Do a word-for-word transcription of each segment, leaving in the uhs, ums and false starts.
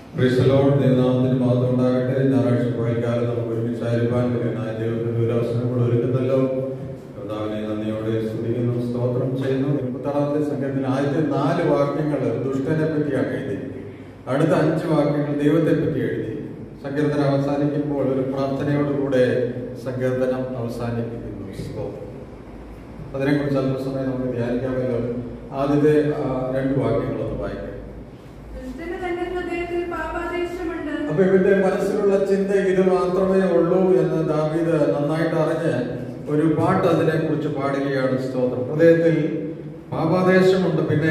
ദൈവനാമത്തിന് മാത്രം ഉണ്ടാകട്ടെ. ഞായറാഴ്ച പകൽക്കാലം നമുക്ക് ഒരുമിച്ചായിരിക്കാൻ കഴിയുന്ന ദൈവത്തിന്റെ ഒരു അവസരം കൂടെ ഒരുക്കുന്നല്ലോ. കർത്താവിനെ നന്ദിയോടെ സ്തുതിക്കുന്നു, സ്തോത്രം ചെയ്യുന്നു. മുപ്പത്താറാമത്തെ സംഘത്തിൽ ആദ്യത്തെ നാല് വാക്യങ്ങൾ ദുഷ്ടനെ പറ്റിയാണ് എഴുതി. അടുത്ത അഞ്ച് വാക്യങ്ങൾ ദൈവത്തെ പറ്റി എഴുതി. സങ്കീർത്തനം അവസാനിക്കുമ്പോൾ ഒരു പ്രാർത്ഥനയോടുകൂടെ സങ്കീർത്തനം അവസാനിപ്പിക്കുന്നു. അതിനെക്കുറിച്ച് അല്പസമയം നമുക്ക് ധ്യാനിക്കാമല്ലോ. ആദ്യത്തെ രണ്ട് വാക്യങ്ങളൊന്ന് വായിക്കാം. അപ്പൊ ഇവന്റെ മനസ്സിലുള്ള ചിന്ത ഇത് മാത്രമേ ഉള്ളൂ എന്ന് ദാവീദ് നന്നായിട്ട് അറിഞ്ഞ് ഒരു പാട്ട് അതിനെ കുറിച്ച് പാടുകയാണ്. സ്തോത്രം. ഹൃദയത്തിൽ പാപാദേശമുണ്ട്, പിന്നെ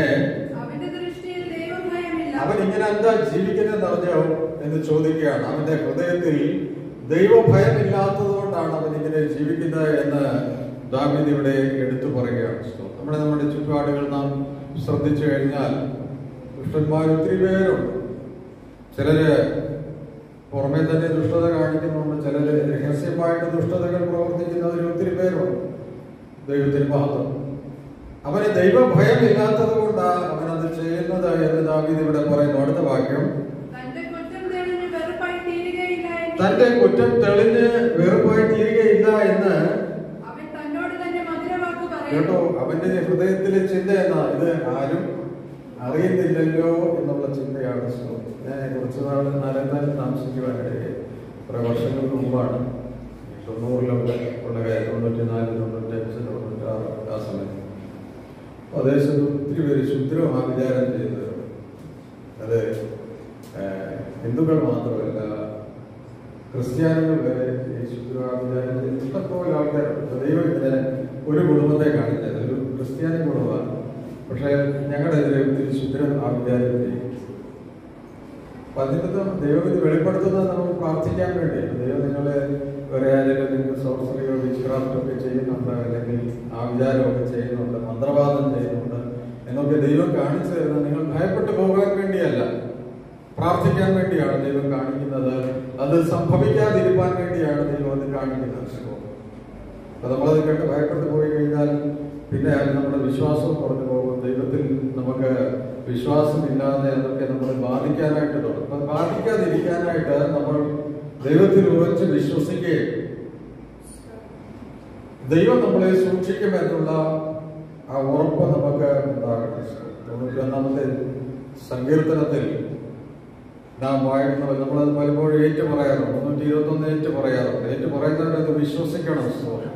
അവൻ ഇങ്ങനെ എന്താ ജീവിക്കുന്നത് അറിഞ്ഞോ എന്ന് ചോദിക്കുകയാണ്. അവന്റെ ഹൃദയത്തിൽ ദൈവഭയമില്ലാത്തത് കൊണ്ടാണ് അവൻ ഇങ്ങനെ ജീവിക്കുന്നത് എന്ന് ദാവീദ് ഇവിടെ എടുത്തു പറയുകയാണ്. നമ്മുടെ നമ്മുടെ ചുറ്റുപാടുകൾ നാം ശ്രദ്ധിച്ചു കഴിഞ്ഞാൽ ദുഷ്ടന്മാർ ഒത്തിരി പേരുണ്ട്. ചിലര് പുറമെ തന്നെ ദുഷ്ടത കാണിക്കുന്നുണ്ട്, ചിലര് രഹസ്യമായിട്ട് ദുഷ്ടതകൾ പ്രവർത്തിക്കുന്നവർ ഒത്തിരി പേരുണ്ട്. ദൈവത്തിന് മഹത്വം. അവന് ദൈവഭയം ഇല്ലാത്തത് കൊണ്ടാണ് അവനത് ചെയ്യുന്നത് എന്ന് ദാവീദ് ഇവിടെ പറയുന്നു. അടുത്ത വാക്യം, തന്റെ കുറ്റം തെളിഞ്ഞ് വെറുപ്പായി തീരുകയില്ല എന്ന് കേട്ടോ. അവന്റെ ഹൃദയത്തിലെ ചിന്ത എന്നാ, ഇത് ആരും അറിയുന്നില്ലല്ലോ എന്നുള്ള ചിന്തയാണ്. ഞാൻ കുറച്ച് നാൾ നാലെന്തായാലും താമസിക്കുവാനിടയിൽ കുറെ വർഷങ്ങൾക്ക് മുമ്പാണ്, തൊണ്ണൂറിലൊക്കെ ഉള്ള കാര്യം, തൊണ്ണൂറ്റി നാല് തൊണ്ണൂറ്റഞ്ച് തൊണ്ണൂറ്റാറ് ആ സമയത്ത് പ്രദേശത്ത് ഒത്തിരി പേര് ശുദ്രമാ വിചാരം ചെയ്തത്. അത് ഹിന്ദുക്കൾ മാത്രമല്ല, ക്രിസ്ത്യാനികൾ വരെ ഈ ശുദ്രമാ വിചാരം ചെയ്ത് ഇഷ്ടംപോലെ ആൾക്കാരുണ്ട്. ദൈവം ഇതിനെ ഒരു കുടുംബത്തെ കാണിച്ചത് ഒരു ക്രിസ്ത്യാനി കുടുംബമാണ്. പക്ഷെ ഞങ്ങളുടെ എതിരെ ഒത്തിരി ശുദ്രം ആ വിചാരം ചെയ്യും. അപ്പൊ അതിനകത്ത് ദൈവം ഇത് വെളിപ്പെടുത്തുന്നത് നമുക്ക് പ്രാർത്ഥിക്കാൻ വേണ്ടിയാണ്. ദൈവം നിങ്ങളെ വേറെ ആരെങ്കിലും നിങ്ങൾക്ക് സോഴ്സറിയോ വിച്ച് ക്രാഫ്റ്റോ ഒക്കെ ചെയ്യുന്നുണ്ട്, അല്ലെങ്കിൽ ആ വിചാരമൊക്കെ ചെയ്യുന്നുണ്ട്, മന്ത്രവാദം ചെയ്യുന്നുണ്ട് എന്നൊക്കെ ദൈവം കാണിച്ചു തരുന്നത് നിങ്ങൾ ഭയപ്പെട്ടു പോകാൻ വേണ്ടിയല്ല, പ്രാർത്ഥിക്കാൻ വേണ്ടിയാണ് ദൈവം കാണിക്കുന്നത്. അത് സംഭവിക്കാതിരിക്കാൻ വേണ്ടിയാണ് ദൈവം അത് കാണിക്കുന്നത്. അപ്പൊ നമ്മളത് കേട്ട് ഭയപ്പെട്ടു പോയി കഴിഞ്ഞാൽ പിന്നെ നമ്മുടെ വിശ്വാസം കുറഞ്ഞു പോകും. ദൈവത്തിൽ നമുക്ക് വിശ്വാസമില്ലാതെ അതൊക്കെ നമ്മളെ ബാധിക്കാനായിട്ട് തുടങ്ങും. അപ്പൊ ബാധിക്കാതിരിക്കാനായിട്ട് നമ്മൾ ദൈവത്തിൽ ഉറച്ച് വിശ്വസിക്കുകയും ദൈവം നമ്മളെ സൂക്ഷിക്കുമെന്നുള്ള ആ ഉറപ്പ് നമുക്ക് ഉണ്ടാകണം. തൊണ്ണൂറ്റി ഒന്നാമത്തെ സങ്കീർത്തനത്തിൽ നാം വായിക്കുന്നത് നമ്മളത് പലപ്പോഴും ഏറ്റു പറയാറുണ്ട്. മുന്നൂറ്റി ഇരുപത്തി ഒന്ന് ഏറ്റു പറയാറുണ്ട്. ഏറ്റു പറയുന്നവരത് വിശ്വസിക്കണം.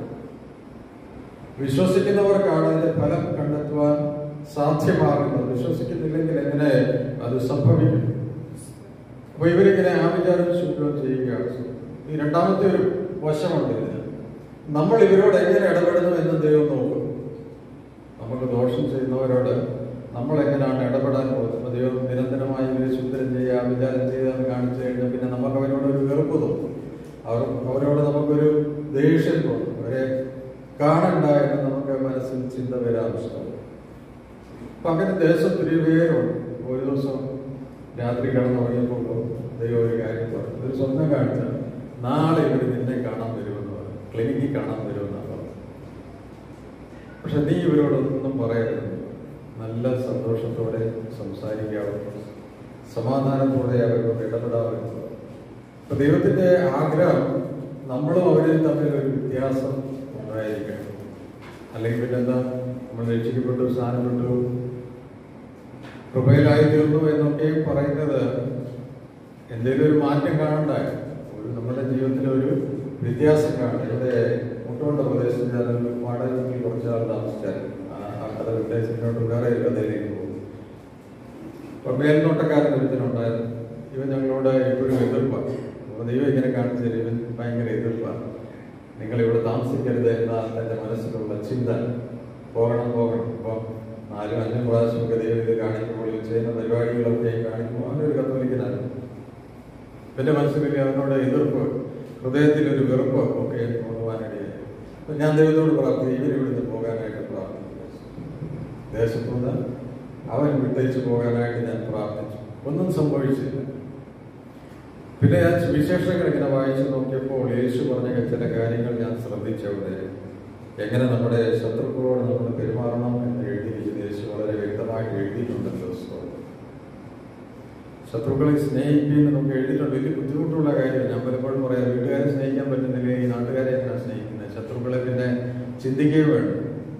വിശ്വസിക്കുന്നവർക്കാണ് അതിന്റെ ഫലം കണ്ടെത്തുവാൻ സാധ്യമാകുന്നത്. വിശ്വസിക്കുന്നില്ലെങ്കിൽ എങ്ങനെ അത് സംഭവിക്കും? അപ്പൊ ഇവരിങ്ങനെ ആ വിചാരം ശുദ്ധം ചെയ്യുകയാണ്. ഈ രണ്ടാമത്തെ ഒരു വശമുണ്ട് ഇതിന്. നമ്മൾ ഇവരോട് എങ്ങനെ ഇടപെടുന്നു എന്ന് ദൈവം നോക്കും. നമുക്ക് ദോഷം ചെയ്യുന്നവരോട് നമ്മൾ എങ്ങനെയാണ് ഇടപെടാൻ പോകുന്നത്? ദൈവം നിരന്തരമായി ഇവരെ ശുദ്ധം ചെയ്യുക, ആ വിചാരം ചെയ്തെന്ന് കാണിച്ചു കഴിഞ്ഞാൽ പിന്നെ നമുക്ക് അവരോട് ഒരു വെറുപ്പ് തോന്നും. അവർ അവരോട് നമുക്കൊരു ദേഷ്യം തോന്നും. അവരെ കാണണ്ട എന്ന് നമുക്ക് മനസ്സിൽ ചിന്ത വരാൻ ആവശ്യമാണ്. അപ്പൊ അങ്ങനെ ദേശത്തൊരു പേരുണ്ട്. ഒരു ദിവസം രാത്രി കിടന്നുറങ്ങിയപ്പോൾ ദൈവം ഒരു കാര്യം പറഞ്ഞു. ഒരു സ്വന്തം കാണിച്ച നാളെ ഇവർ നിന്നെ കാണാൻ വരുമെന്ന് പറഞ്ഞു, ക്ലിനിക്കിൽ കാണാൻ വരുമെന്നാണ് പറഞ്ഞു. പക്ഷെ നീ ഇവരോടൊന്നും പറയരുത്, നല്ല സന്തോഷത്തോടെ സംസാരിക്കാവുന്ന, സമാധാനത്തോടെ അവരോട് ഇടപെടാവുന്നത്. അപ്പൊ ദൈവത്തിന്റെ ആഗ്രഹം നമ്മളും അവരിൽ തമ്മിൽ ഒരു വ്യത്യാസം ഉണ്ടായിരിക്കണം. അല്ലെങ്കിൽ പിന്നെന്താ, നമ്മൾ രക്ഷിക്കപ്പെട്ടു, സ്ഥാനപ്പെട്ടു, കൃപയിലായി തീർന്നു എന്നൊക്കെ പറയുന്നത് എന്തെങ്കിലും ഒരു മാറ്റം കാണണ്ട, ഒരു നമ്മുടെ ജീവിതത്തിൽ ഒരു വ്യത്യാസം കാണണം. ഇവിടെ മുട്ടുകൊണ്ട പ്രദേശത്ത് ഞാനൊരു വാടകയ്ക്ക് കുറച്ചാൾ താമസിച്ചാൽ ആ കഥ വിദേശത്തിനോട്ട് വേറെ ഒരു കഥയിലേക്ക് പോകും. അപ്പൊ മേൽനോട്ടക്കാരൻ ഒരുത്തനുണ്ടായിരുന്നു. ഇവൻ ഞങ്ങളോട് എപ്പോഴും എതിർപ്പാണ്. അപ്പൊ ദൈവം ഇങ്ങനെ കാണിച്ചു തരും, ഇവൻ ഭയങ്കര എതിർപ്പാണ്. നിങ്ങളിവിടെ താമസിക്കരുത് എന്നാണ് എൻ്റെ മനസ്സിലുള്ള ചിന്ത. പോകണം പോകണം ഇപ്പം നാലും അഞ്ചും പ്രാവശ്യമൊക്കെ ദൈവം ഇത് കാണിക്കുമ്പോൾ ചെയ്യുന്ന പരിപാടികളൊക്കെ കാണിക്കുമ്പോൾ അവനൊരു കത്തോലിക്കനാണ്. എൻ്റെ മനസ്സിൽ അവനോട് എതിർപ്പ്, ഹൃദയത്തിലൊരു വെറുപ്പ് ഒക്കെ കൊണ്ടുപോകാനിടയായി. അപ്പൊ ഞാൻ ദൈവത്തോട് പ്രാർത്ഥിച്ചു, ഇവരിവിടുന്ന് പോകാനായിട്ട് പ്രാർത്ഥിച്ചു. ദേശത്തുനിന്ന് അവൻ വിട്ടേച്ച് പോകാനായിട്ട് ഞാൻ പ്രാർത്ഥിച്ചു. ഒന്നും സംഭവിച്ചില്ല. പിന്നെ ഞാൻ വിശേഷങ്ങൾ ഇങ്ങനെ വായിച്ചു നോക്കിയപ്പോൾ യേശു പറഞ്ഞ ചില കാര്യങ്ങൾ ഞാൻ ശ്രദ്ധിച്ചവിടെ എങ്ങനെ നമ്മുടെ ശത്രുക്കളോട് നമ്മൾ പെരുമാറണം എന്ന് എഴുതിയിരിക്കുന്ന യേശു വളരെ വ്യക്തമായിട്ട് എഴുതിയിട്ടുണ്ടല്ലോ. ശത്രുക്കളെ സ്നേഹിപ്പിന്ന് നമുക്ക് എഴുതിയിട്ടുണ്ട്. വലിയ ബുദ്ധിമുട്ടുള്ള കാര്യമാണ്. ഞാൻ പലപ്പോഴും പറയാം, വീട്ടുകാരെ സ്നേഹിക്കാൻ പറ്റുന്നില്ല, ഈ നാട്ടുകാരെ എങ്ങനെയാണ് സ്നേഹിക്കുന്നത്? ശത്രുക്കളെ പിന്നെ ചിന്തിക്കുകയും വേണം.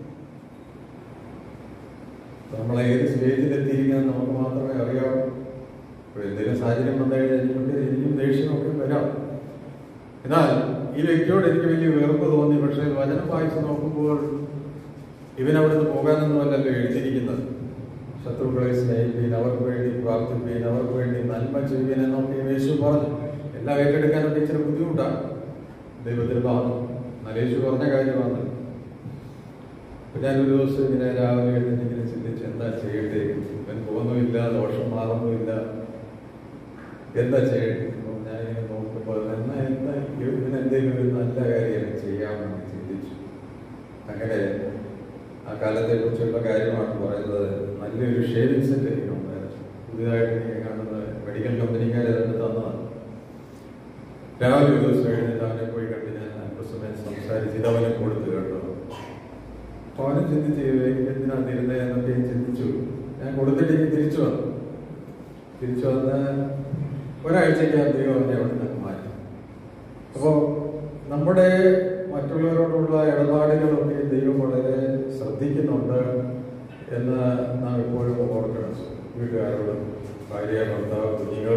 നമ്മളെ ഏത് സ്റ്റേജിലെത്തിയിരിക്കുന്നത് നമുക്ക് മാത്രമേ അറിയാവൂ. ഇപ്പോൾ എന്തെങ്കിലും സാഹചര്യം വന്നു കഴിഞ്ഞാൽ എനിക്കൊണ്ട് എനിക്കും ദേഷ്യമൊക്കെ വരാം. എന്നാൽ ഈ വ്യക്തിയോട് എനിക്ക് വലിയ വെറുപ്പ് തോന്നി. പക്ഷേ വചനം വായിച്ച് നോക്കുമ്പോൾ ഇവനവിടുന്ന് പോകാനൊന്നുമല്ലല്ലോ എഴുതിയിരിക്കുന്നത്. ശത്രുക്കളെ സ്നേഹിപ്പീൻ, അവർക്ക് വേണ്ടി പ്രാർത്ഥിപ്പീൻ, അവർക്ക് വേണ്ടി നന്മ ചെയ്യുവീൻ എന്നൊക്കെ യേശു പറഞ്ഞു. എല്ലാം ഏറ്റെടുക്കാനൊക്കെ ഇച്ചിരി ബുദ്ധിമുട്ടാണ്. ദൈവത്തിന് ഭാഗം എന്നാൽ യേശു പറഞ്ഞ കാര്യമാണ്. ഞാനൊരു ദിവസം ഇങ്ങനെ രാവിലെ എഴുന്നിങ്ങനെ ചിന്തിച്ച് എന്താ ചെയ്യട്ടെ, ഇവൻ പോകുന്നുമില്ല, ദോഷം മാറുന്നുമില്ല, എന്താ ചെയ്യട്ടെ. അപ്പോൾ ഞാനിങ്ങനെ നോക്കുമ്പോൾ എന്നാ എന്താ ഇവന് എന്തെങ്കിലും ഒരു നല്ല കാര്യം ചെയ്യാമെന്ന് ചിന്തിച്ചു. അങ്ങനെ ആ കാലത്തെ കുറിച്ചുള്ള കാര്യമാണ് പറയുന്നത്. നല്ലൊരു ഷേവിംഗ് സെറ്റ് എനിക്ക് ഉണ്ടായിരുന്നു. പുതിയതായിട്ട് എനിക്ക് കാണുന്നത് മെഡിക്കൽ കമ്പനിക്കാരെ തന്നെ തന്നതാണ്. രാവിലെ ഒരു ദിവസം എഴുന്നേറ്റ് അവനെ പോയി കണ്ട് ഞാൻ അല്പസമയം സംസാരിച്ച് ഇത് അവനെ കൊടുത്തു കേട്ടോ. അപ്പോൾ അവനും ചിന്തിച്ച് എനിക്ക് എന്തിനാണ് തരുന്നത് എന്നൊക്കെ ചിന്തിച്ചു. ഞാൻ കൊടുത്തിട്ട് എനിക്ക് തിരിച്ചു വന്നു. തിരിച്ചു വന്ന് ഒരാഴ്ചയ്ക്ക് അധികം അവനെ അവിടെ നിന്ന് മാറ്റി. അപ്പോൾ നമ്മുടെ മറ്റുള്ളവരോടുള്ള ഇടപാടുകളൊക്കെ ദൈവം വളരെ ശ്രദ്ധിക്കുന്നുണ്ട് എന്ന് നാം എപ്പോഴും ഓർക്കണം. വീട്ടുകാരോട്, ഭാര്യ, ഭർത്താവ്, കുഞ്ഞുങ്ങൾ,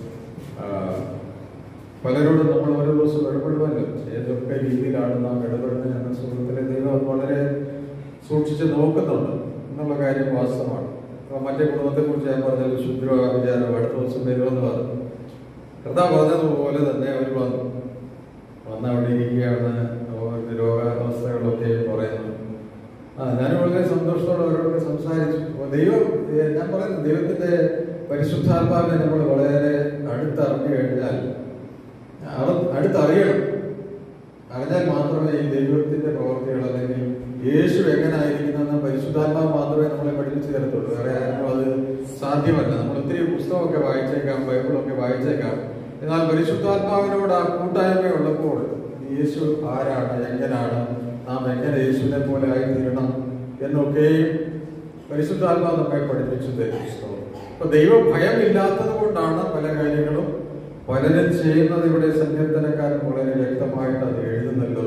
പലരോടും നമ്മൾ ഓരോ ദിവസം ഇടപെടുമല്ലോ. ഏതൊക്കെ രീതിയിലാണ് നാം ഇടപെടുന്നത് എന്ന സുഹൃത്തിലെ ദൈവം വളരെ സൂക്ഷിച്ച് നോക്കുന്നുണ്ട് എന്നുള്ള കാര്യം വാസ്തവമാണ്. അപ്പോൾ മറ്റേ കുടുംബത്തെക്കുറിച്ച് ഞാൻ പറഞ്ഞാൽ ശുദ്ര വിചാരം അടുത്ത ദിവസം വരുമെന്ന് പറഞ്ഞു. കർത്താവ് പറഞ്ഞതുപോലെ തന്നെ അവർ വന്നു വന്ന് അവിടെ ഇരിക്കുകയാണ്. രോഗാവസ്ഥകളൊക്കെ പറയുന്നു. ആ ഞാൻ വളരെ സന്തോഷത്തോടെ അവരോടൊക്കെ സംസാരിച്ചു. ദൈവം ഞാൻ പറയുന്നത് ദൈവത്തിന്റെ പരിശുദ്ധാത്മാവിനെ നമ്മൾ വളരെ അടുത്തറിഞ്ഞു കഴിഞ്ഞാൽ അടുത്തറിയണം. അറിഞ്ഞാൽ മാത്രമേ ഈ ദൈവത്തിന്റെ പ്രവർത്തികൾ അല്ലെങ്കിൽ യേശു എങ്ങനായിരിക്കുന്നെന്ന് പരിശുദ്ധാത്മാവ് മാത്രമേ നമ്മളെ പഠിപ്പിച്ചു തരത്തുള്ളൂ. വേറെ ആരും അത് സാധ്യമല്ല. നമ്മൾ ഒത്തിരി പുസ്തകമൊക്കെ വായിച്ചേക്കാം, ബൈബിളൊക്കെ വായിച്ചേക്കാം. എന്നാൽ പരിശുദ്ധാത്മാവിനോട് ആ കൂട്ടായ്മ ഉള്ളപ്പോൾ യേശു ആരാണ്, എങ്ങനെയാണ്, നാം എങ്ങനെ യേശുവിനെ പോലെ ആയിത്തീരണം എന്നൊക്കെയും പരിശുദ്ധാത്മാവ് നമ്മെ പഠിപ്പിച്ചു തരും. അപ്പൊ ദൈവഭയം ഇല്ലാത്തത് കൊണ്ടാണ് പല കാര്യങ്ങളും പലരും ചെയ്യുന്നത്. ഇവിടെ സങ്കീർത്തനക്കാരൻ വളരെ വ്യക്തമായിട്ട് അത് എഴുതുന്നല്ലോ.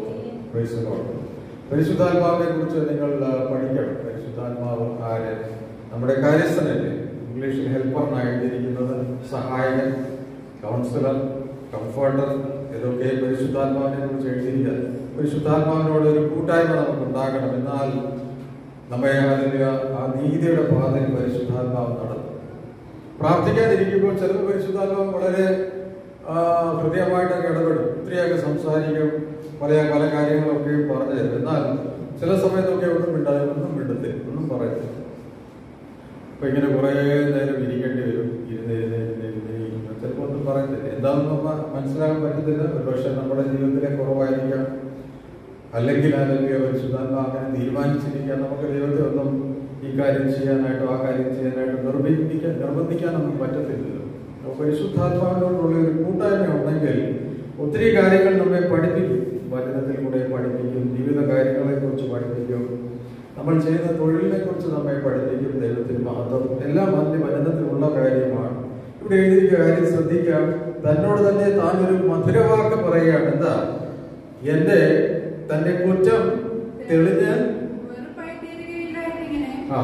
പരിശുദ്ധാത്മാവിനെ കുറിച്ച് നിങ്ങൾ പഠിക്കണം. പരിശുദ്ധാത്മാവ് ആര്? നമ്മുടെ കാര്യസ്ഥനല്ലേ. ഇംഗ്ലീഷിൽ ഹെൽപ്പറിനാണ് എഴുതിയിരിക്കുന്നത്. സഹായകൻ, കൗൺസിലർ, കംഫർട്ടർ, ഇതൊക്കെ പരിശുദ്ധാത്മാവിനെ കുറിച്ച് എഴുതിയിരിക്കുക. പരിശുദ്ധാത്മാവിനോട് ഒരു കൂട്ടായ്മ നമുക്ക് ഉണ്ടാകണം. എന്നാൽ നമ്മെ അതിന്റെ ആ നീതിയുടെ പാതയിൽ പരിശുദ്ധാത്മാവ് നടത്തും. പ്രാർത്ഥിക്കാതിരിക്കുമ്പോൾ ചിലപ്പോൾ പരിശുദ്ധാത്മാവ് വളരെ ഹൃദയമായിട്ടൊക്കെ ഇടപെടും, ഒത്തിരിയൊക്കെ സംസാരിക്കും, പല പല കാര്യങ്ങളൊക്കെ പറഞ്ഞു തരും. എന്നാൽ ചില സമയത്തൊക്കെ ഒന്നും മിണ്ടാതെ ഒന്നും മിണ്ടത്തില്ല, ഒന്നും പറയത്തില്ല. അപ്പൊ ഇങ്ങനെ കുറെ നേരം ഇരിക്കേണ്ടി വരും. ഇരുന്ന് ചിലപ്പോൾ ഒന്നും പറയത്തില്ല. എന്താണെന്ന് മനസ്സിലാക്കാൻ പറ്റത്തില്ല. ഒരുപക്ഷെ നമ്മുടെ ജീവിതത്തിലെ കുറവായിരിക്കാം, അല്ലെങ്കിൽ അല്ലെങ്കിൽ പരിശുദ്ധാത്മാവ് അങ്ങനെ തീരുമാനിച്ചിരിക്കാൻ നമുക്ക് ദൈവത്തെ ഒന്നും ഈ കാര്യം ചെയ്യാനായിട്ടോ ആ കാര്യം ചെയ്യാനായിട്ടോ നിർബന്ധിക്കാൻ നിർബന്ധിക്കാൻ നമുക്ക് പറ്റത്തില്ലല്ലോ. പരിശുദ്ധാത്മാവിനോടുള്ള ഒരു കൂട്ടായ്മ ഉണ്ടെങ്കിൽ ഒത്തിരി കാര്യങ്ങൾ നമ്മെ പഠിപ്പിക്കും. വചനത്തിൽ കൂടെ പഠിപ്പിക്കും, ജീവിത കാര്യങ്ങളെ കുറിച്ച് പഠിപ്പിക്കും, നമ്മൾ ചെയ്യുന്ന തൊഴിലിനെ കുറിച്ച് നമ്മെ പഠിപ്പിക്കും. ദൈവത്തിന് മഹത്വം എല്ലാം അതിന്റെ വചനത്തിലുള്ള കാര്യമാണ്. ഇവിടെ എഴുതിയ കാര്യം ശ്രദ്ധിക്കാം. തന്നോട് തന്നെ താൻ ഒരു മധുരവാക്ക് പറയുകയാണ്. എന്താ? എന്റെ തന്റെ കുറ്റം തെളിഞ്ഞ് ആ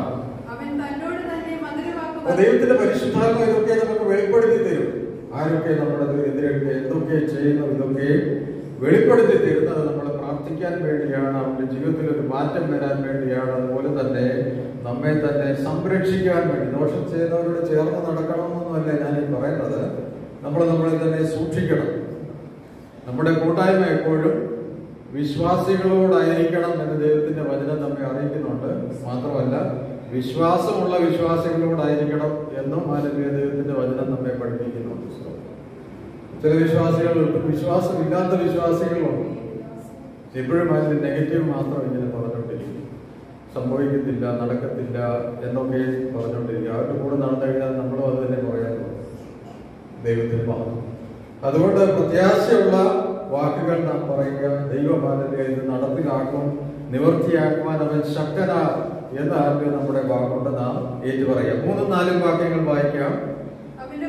ദൈവത്തിന്റെ പരിശുദ്ധാത്മ ഇതൊക്കെ നമുക്ക് വെളിപ്പെടുത്തി തരും. ആരൊക്കെ നമ്മുടെ എതിരൊക്കെ എന്തൊക്കെ ചെയ്യുന്നു ഇതൊക്കെ വെളിപ്പെടുത്തി തരുന്നത് നമ്മളെ പ്രാർത്ഥിക്കാൻ വേണ്ടിയാണ്, അവരുടെ ജീവിതത്തിൽ ഒരു മാറ്റം വരാൻ വേണ്ടിയാണ്. അതുപോലെ തന്നെ നമ്മെ തന്നെ സംരക്ഷിക്കാൻ വേണ്ടി. ദോഷം ചെയ്യുന്നവരോട് ചേർന്ന് നടക്കണമെന്നൊന്നുമല്ല ഞാൻ ഈ പറയുന്നത്. നമ്മൾ നമ്മളെ തന്നെ സൂക്ഷിക്കണം. നമ്മുടെ കൂട്ടായ്മ എപ്പോഴും വിശ്വാസികളോടായിരിക്കണം എന്ന് ദൈവത്തിന്റെ വചനം നമ്മെ അറിയിക്കുന്നുണ്ട്. മാത്രമല്ല വിശ്വാസമുള്ള വിശ്വാസികളോടായിരിക്കണം എന്നും മാനവീയ ദൈവത്തിന്റെ വചനം നമ്മെ പഠിപ്പിക്കുന്നുണ്ട്. ചില വിശ്വാസികളുണ്ട്, വിശ്വാസമില്ലാത്ത വിശ്വാസികളുണ്ട്. എപ്പോഴും അതിന്റെ നെഗറ്റീവ് മാത്രം ഇങ്ങനെ പറഞ്ഞുകൊണ്ടിരിക്കും. സംഭവിക്കത്തില്ല, നടക്കത്തില്ല എന്നൊക്കെ പറഞ്ഞുകൊണ്ടിരിക്കും. അവരുടെ കൂടെ നടന്നു കഴിഞ്ഞാൽ നമ്മളും അത് തന്നെ പറയാറുണ്ട്. ദൈവത്തിന് മാത്രം. അതുകൊണ്ട് പ്രത്യാശയുള്ള വാക്കുകൾ നാം പറയുക. ദൈവമാനവീയ ഇത് നടപ്പിലാക്കും, നിവൃത്തിയാക്കുവാൻ അവൻ ശക്തനാ എന്ന് ആദ്യം നമ്മുടെ വാക്കുകൊണ്ട് നാം ഏറ്റു പറയാം. മൂന്നും നാലും വാക്യങ്ങൾ വായിക്കാം. അവൻ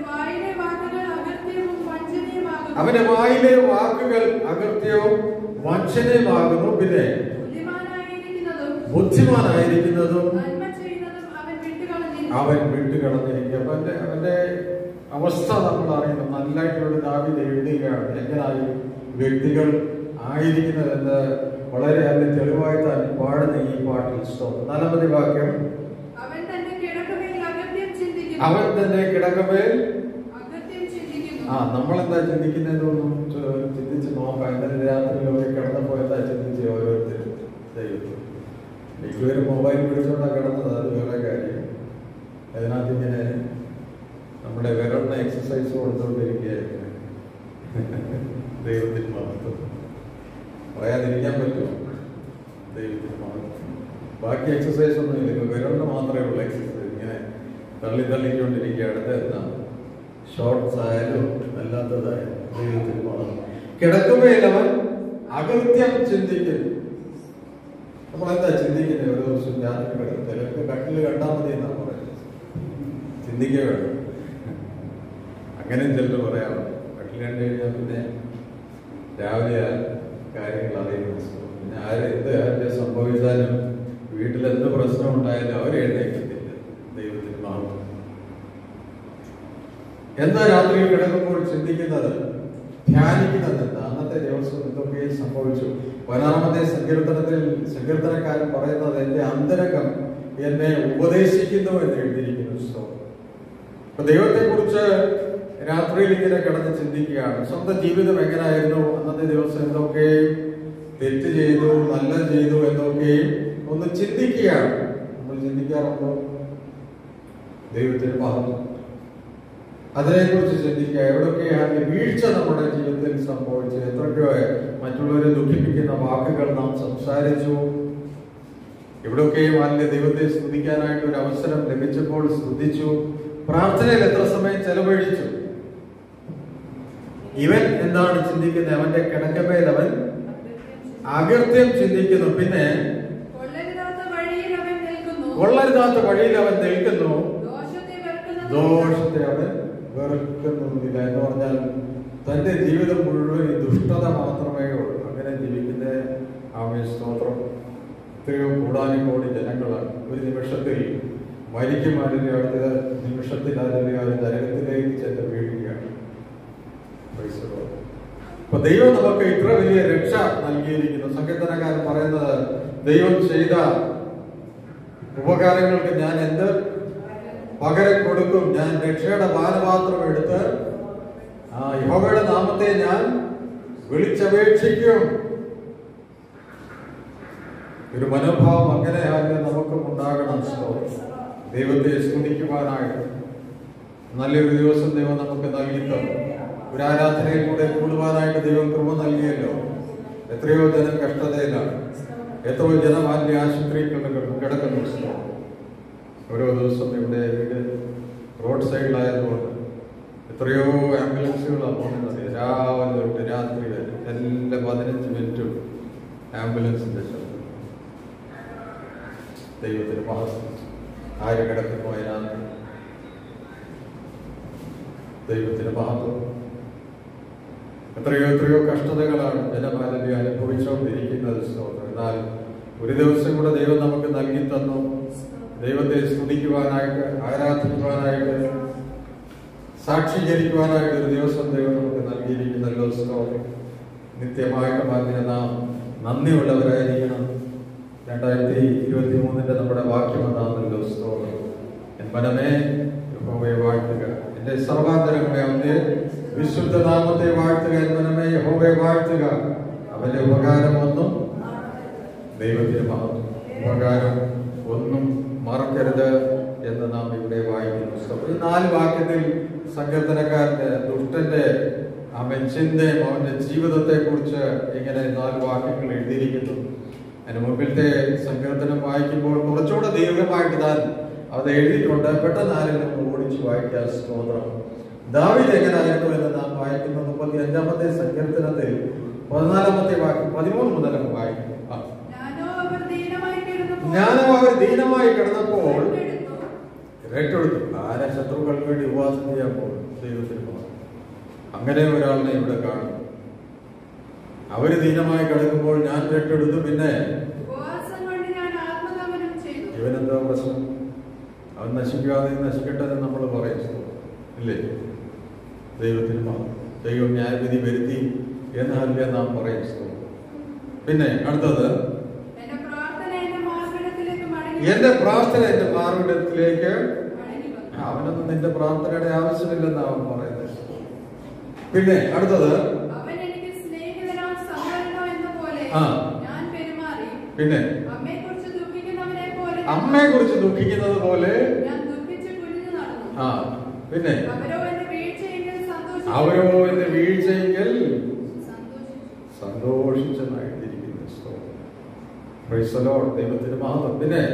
അവന്റെ വായിലെ വാക്കുകൾ അകൃത്യവും വഞ്ചനയുമാകുന്നു. പിന്നെ ബുദ്ധിമാനായിരിക്കുന്നതും അവൻ വിട്ടുകളഞ്ഞിരിക്കും. അവന്റെ അവന്റെ അവസ്ഥ നമ്മൾ അറിയണം. നല്ലതായിട്ടുള്ള ദാവീദ് എഴുതുകയാണ് എങ്ങനായി വ്യക്തികൾ ആയിരിക്കുന്നതെന്ന് വളരെ അതിന്റെ തെളിവായി താൻ പാടുന്ന ഈ പാട്ടിൽ. നാലാമത്തെ വാക്യം, അവൻ തന്നെ കിടക്കമേൽ. ആ നമ്മളെന്താ ചിന്തിക്കുന്നതൊന്നും ചിന്തിച്ച് നോക്കാം. ഇന്നലെ രാത്രിയിലൊക്കെ കിടന്നപ്പോ എന്താ ചിന്തിച്ച് ഓരോരുത്തരും ദൈവത്തിൽ മിക്കവര് മൊബൈൽ പിടിച്ചോണ്ടാണ് കിടന്നത്. അത് വേറെ കാര്യം. അതിനകത്ത് ഇങ്ങനെ നമ്മുടെ വിരലിന് എക്സസൈസ് കൊടുത്തുകൊണ്ടിരിക്കുകയായിരുന്നു. ദൈവത്തിന് മഹത്വം പറയാതിരിക്കാൻ പറ്റുമോ? ദൈവത്തിന് മഹത്വം. ബാക്കി എക്സസൈസ് ഒന്നും ഇല്ല, വിരലിന് മാത്രമേ ഉള്ളൂ എക്സസൈസ്. ഇങ്ങനെ തള്ളി തള്ളിക്കൊണ്ടിരിക്കുക. അടുത്ത് എന്താ ഷോർട്ട്സ് ആയാലും അല്ലാത്തതായാലും ദൈവത്തിന് മഹത്വം. കിടക്കുമ്പോഴവൻ അകൃത്യം ചിന്തിക്കുന്നു. നമ്മളെന്താ ചിന്തിക്കുന്നത്? ഒരു ദിവസം രാത്രി കിടക്കും ചിലർക്ക് കട്ടിൽ കണ്ടാൽ മതി എന്നാ പറയുന്നത്. ചിന്തിക്കുക വേണം. അങ്ങനെയും ചിലർ പറയാറുണ്ട്. കട്ടിൽ കണ്ടു കഴിഞ്ഞാൽ പിന്നെ രാവിലെ കാര്യങ്ങൾ അറിയുന്നു. പിന്നെ ആര് എന്ത് കാര്യം സംഭവിച്ചാലും വീട്ടിൽ എന്ത് പ്രശ്നം ഉണ്ടായാലും അവർ എഴുന്നേക്കത്തില്ല. ദൈവത്തിന് മഹത്വം. എന്താ രാത്രിയിൽ കിടക്കുമ്പോൾ ചിന്തിക്കുന്നത്, ധ്യാനിക്കുന്നത് എന്താ? അന്നത്തെ ദിവസം എന്തൊക്കെ സംഭവിച്ചു? പതിനാറാമത്തെ സങ്കീർത്തനത്തിൽ സങ്കീർത്തനക്കാരൻ പറയുന്നത് എന്റെ അന്തരംഗം എന്നെ ഉപദേശിക്കുന്നു എന്ന് എഴുതിയിരിക്കുന്നു. അപ്പൊ ദൈവത്തെ കുറിച്ച് രാത്രിയിൽ ഇങ്ങനെ കിടന്ന് ചിന്തിക്കുകയാണ്. സ്വന്തം ജീവിതം എങ്ങനെയായിരുന്നു, അന്നത്തെ ദിവസം എന്തൊക്കെ തെറ്റ് ചെയ്തു, നല്ല ചെയ്തു എന്നൊക്കെയും ഒന്ന് ചിന്തിക്കുകയാണ്. നമ്മൾ ചിന്തിക്കാറുണ്ടോ? ദൈവത്തിന് മഹത്വം. അതിനെക്കുറിച്ച് ചിന്തിക്കുക. എവിടൊക്കെയാണ് വീഴ്ച നമ്മുടെ ജീവിതത്തിൽ സംഭവിച്ചത്? എത്രയൊക്കെ മറ്റുള്ളവരെ ദുഃഖിപ്പിക്കുന്ന വാക്കുകൾ നാം സംസാരിച്ചു. എവിടൊക്കെയും അതിന്റെ ദൈവത്തെ സ്തുതിക്കാനായിട്ട് ഒരു അവസരം ലഭിച്ചപ്പോൾ സ്തുതിച്ചു. പ്രാർത്ഥനയിൽ എത്ര സമയം ചെലവഴിച്ചു? ഇവൻ എന്താണ് ചിന്തിക്കുന്നത്? അവന്റെ കിടക്കമേൽ അവൻ അകൃത്യം ചിന്തിക്കുന്നു. പിന്നെ കൊള്ളരുതാത്ത വഴിയിൽ അവൻ നിൽക്കുന്നു, ദോഷത്തെ അവൻ വെറുക്കുന്നില്ല. എന്ന് പറഞ്ഞാൽ തന്റെ ജീവിതം മുഴുവൻ ദുഷ്ടത മാത്രമേ ഉള്ളൂ. അങ്ങനെ ജീവിക്കുന്ന ആമേൻ സ്തോത്രം. എത്രയോ കൂടാനുകൂടി ജനങ്ങളാണ് ഒരു നിമിഷത്തിൽ മരിക്കുമാതിരി അടുത്ത നിമിഷത്തിൽ അതിലെ നരകത്തിലേക്ക് ചെന്ന് വീഴുകയാണ്. അപ്പൊ ദൈവം നമുക്ക് ഇത്ര വലിയ രക്ഷ നൽകിയിരിക്കുന്നു. സങ്കീർത്തനക്കാരൻ പറയുന്നത് ദൈവം ചെയ്ത ഉപകാരങ്ങൾക്ക് ഞാൻ എന്ത് പകരം കൊടുക്കും? ഞാൻ രക്ഷയുടെ പാനപാത്രം എടുത്ത് ആ യഹോവയുടെ നാമത്തെ ഞാൻ വിളിച്ചപേക്ഷിക്കും. ഒരു മനോഭാവം അങ്ങനെയാകെ നമുക്കും ഉണ്ടാകണം. ദൈവത്തെ സ്തുതിക്കുവാനായിട്ട് നല്ലൊരു ദിവസം ദൈവം നമുക്ക് നൽകി തന്നു. ഒരു ആരാധനയിൽ കൂടെ കൂടുവാനായിട്ട് ദൈവം കൃപ നൽകിയല്ലോ. എത്രയോ ജനം കഷ്ടതയിലാണ്, എത്രയോ ജനം ആരുടെ ആശുപത്രിയിൽ കിടക്കുന്നു. ഓരോ ദിവസം ഇവിടെ വീട് റോഡ് സൈഡിലായതുകൊണ്ട് എത്രയോ ആംബുലൻസുകളാണ് പോകുന്നത്. രാവിലെ തൊട്ട് രാത്രി വരെ എല്ലാ പതിനഞ്ച് മിനിറ്റും ആംബുലൻസിന്റെ ശബ്ദം. ദൈവത്തിന് മഹത്വം. ആര് കിടക്കുന്നു അതിനകത്ത്? ദൈവത്തിന് മഹത്വം. എത്രയോ എത്രയോ കഷ്ടതകളാണ് ജനമാനവി അനുഭവിച്ചുകൊണ്ടിരിക്കുന്നത്. എന്നാൽ ഒരു ദിവസം കൂടെ ദൈവം നമുക്ക് നൽകി തന്നു. ദൈവത്തെ സ്തുതിക്കുവാനായിട്ട്, ആരാധിക്കുവാനായിട്ട്, സാക്ഷീകരിക്കുവാനായിട്ട് ഒരു ദിവസം ദൈവം നമുക്ക് നൽകിയിരിക്കുന്നല്ലോ. സ്തോത്രം. നിത്യമായിട്ട് മാതിരി നാം നന്ദിയുള്ളവരായിരിക്കണം. രണ്ടായിരത്തി ഇരുപത്തി മൂന്നിന്റെ നമ്മുടെ വാക്യം അതാണല്ലോ. സ്തോത്രം. എൻ മനമേ യഹോവയെ വാഴ്ത്തുക, എന്റെ സർവാന്തരങ്ങളെ അവന്റെ വിശുദ്ധ നാമത്തെ വാഴ്ത്തുക. എൻ മനമേ യഹോവയെ വാഴ്ത്തുക, അവന്റെ ഉപകാരം ഒന്നും ദൈവത്തിന് മഹത്വം. ഉപകാരം ഒന്നും മറക്കരുത് എന്ന് നാം ഇവിടെ വായിക്കുന്നു. ഈ നാല് വാക്യത്തിൽ സങ്കീർത്തനക്കാരന്റെ ദുഷ്ടന്റെ അവൻ ചിന്തയും അവന്റെ ജീവിതത്തെ കുറിച്ച് ഇങ്ങനെ നാല് വാക്യങ്ങൾ എഴുതിയിരിക്കുന്നു. അതിന് മുമ്പിലത്തെ സങ്കീർത്തനം വായിക്കുമ്പോൾ കുറച്ചുകൂടെ ദീർഘമായിട്ട് താൻ അത് എഴുതിയിട്ടുണ്ട്. പെട്ടെന്ന് ആരെങ്കിലും ഓടിച്ചു വായിക്കാൻ. സ്തോത്രം. ദാവീദ് എങ്ങനെയായിരുന്നു എന്ന് നാം വായിക്കുന്ന മുപ്പത്തി അഞ്ചാമത്തെ സങ്കീർത്തനത്തിൽ പതിനാലാമത്തെ വാക്യം പതിമൂന്ന് മുതൽ വായിക്കും. ഞാനോ അവർ ദീനമായി കിടന്നപ്പോൾ രക്ഷെടുത്തു. ആരെ ശത്രുക്കൾക്ക് വേണ്ടി ഉപവാസം ചെയ്യാൻ പോകും? ദൈവത്തിന്. അങ്ങനെ ഒരാളിനെ ഇവിടെ കാണും. അവര് ദീനമായി കിടക്കുമ്പോൾ ഞാൻ രക്ഷെടുത്തു. പിന്നെ ഇവനെന്താ പ്രശ്നം? അവൻ നശിക്കാതെ നശിക്കട്ടെ എന്ന് നമ്മൾ പറയും, ഇല്ലേ? ദൈവത്തിന് ദൈവം ന്യായവിധി വരുത്തി എന്നല്ല നാം പറയും. പിന്നെ അടുത്തത്, എന്റെ പ്രാർത്ഥന എന്റെ മാർഗത്തിലേക്ക്. അവനൊന്നും നിന്റെ പ്രാർത്ഥനയുടെ ആവശ്യമില്ലെന്ന് അവൻ പറയുന്നത്. പിന്നെ അടുത്തത്, ആ പിന്നെ അമ്മയെ കുറിച്ച് ദുഃഖിക്കുന്നത് പോലെ. ആ പിന്നെ അവരോ എന്റെ വീഴ്ചയെങ്കിൽ സന്തോഷിച്ചെന്നായിട്ടിരിക്കുന്നു. ദൈവത്തിന് മാത്രം. പിന്നെ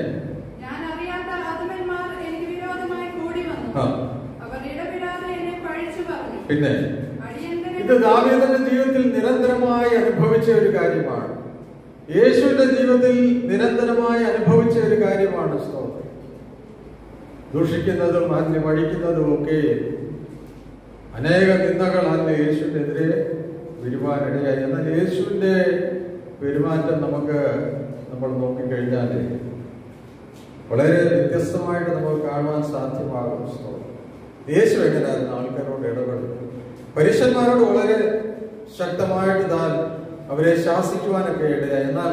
പിന്നെ ഇത് ദാവീദിന്റെ ജീവിതത്തിൽ നിരന്തരമായി അനുഭവിച്ച ഒരു കാര്യമാണ്. യേശുവിന്റെ ജീവിതത്തിൽ നിരന്തരമായി അനുഭവിച്ച ഒരു കാര്യമാണ്. സ്തോത്രം. ദൂഷിക്കുന്നതും അതിന് വഴിക്കുന്നതും ഒക്കെ അനേക നിന്ദകൾ അതിന് യേശുവിനെതിരെ വരുവാനിടയായി. എന്നാൽ യേശുവിന്റെ പെരുമാറ്റം നമുക്ക് നമ്മൾ നോക്കിക്കഴിഞ്ഞാൽ വളരെ വ്യത്യസ്തമായിട്ട് നമുക്ക് കാണുവാൻ സാധ്യമാകും. യേശു എങ്ങനെയായിരുന്നു ആൾക്കാരോട് ഇടപെടും? പരീശന്മാരോട് വളരെ ശക്തമായിട്ട് താൻ അവരെ ശാസിക്കുവാനൊക്കെ ഇടയായി. എന്നാൽ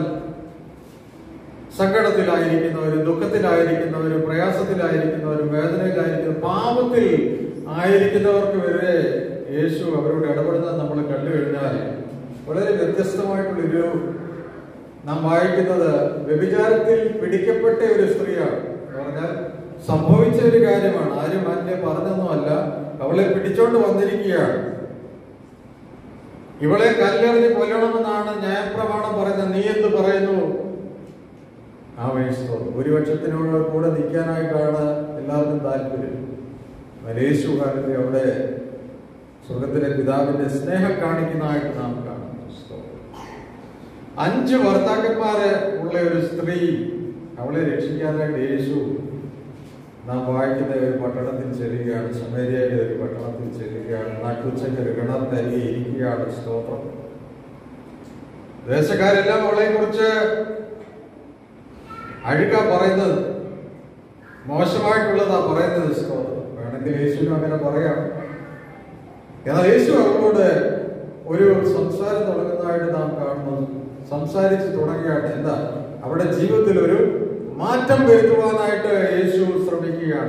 സങ്കടത്തിലായിരിക്കുന്നവരും ദുഃഖത്തിലായിരിക്കുന്നവരും പ്രയാസത്തിലായിരിക്കുന്നവരും വേദനയിലായിരിക്കുന്ന പാപത്തിൽ ആയിരിക്കുന്നവർക്ക് വരെ യേശു അവരോട് ഇടപെടുന്നത് നമ്മൾ കണ്ടു കഴിഞ്ഞാൽ വളരെ വ്യത്യസ്തമായിട്ടുള്ളൊരു നാം വായിക്കുന്നത് വ്യഭിചാരത്തിൽ പിടിക്കപ്പെട്ട ഒരു സ്ത്രീയാണ് എന്ന് പറഞ്ഞാൽ സംഭവിച്ച ഒരു കാര്യമാണ്. ആരും അതിനെ പറഞ്ഞൊന്നുമല്ല, അവളെ പിടിച്ചോണ്ട് വന്നിരിക്കുകയാണ്. ഇവളെ കല്ലെറിഞ്ഞ് കൊല്ലണമെന്നാണ് ന്യായപ്രമാണം പറയുന്നത്. നീ എന്ത് പറയുന്നു? ആ വയസ്സോ ഭൂരിപക്ഷത്തിനോട് കൂടെ നിൽക്കാനായിട്ടാണ് എല്ലാവർക്കും താല്പര്യം. യേശുകാരത്തെ അവിടെ സ്വർഗത്തിലെ പിതാവിന്റെ സ്നേഹം കാണിക്കുന്നതായിട്ട് നാം കാണുന്നു. അഞ്ച് ഭർത്താക്കന്മാരെ ഉള്ള ഒരു സ്ത്രീ, അവളെ രക്ഷിക്കാനായിട്ട് യേശു നാം വായിക്കുന്ന ഒരു പട്ടണത്തിൽ ചെല്ലുകയാണ്. ശമേരിയയിലെ ഒരു പട്ടണത്തിൽ ചെല്ലുകയാണ്. നട്ടുച്ചയ്ക്ക് ഒരു കിണർത്തരി ഇരിക്കുകയാണ്. സ്തോത്രം. ദേശക്കാരെല്ലാം അവളെ കുറിച്ച് അഴുക്കാ പറയുന്നത്, മോശമായിട്ടുള്ളതാ പറയുന്നത്. സ്തോത്രം. വേണമെങ്കിൽ യേശുവിനും അങ്ങനെ പറയാം. എന്നാൽ യേശു അവളോട് ഒരു സംസാരം തുടങ്ങുന്നതായിട്ട് നാം കാണുന്നു. സംസാരിച്ച് തുടങ്ങിയാണ്. എന്താ? അവിടെ ജീവിതത്തിൽ ഒരു മാറ്റം വരുത്തുവാനായിട്ട് യേശു ശ്രമിക്കുകയാണ്.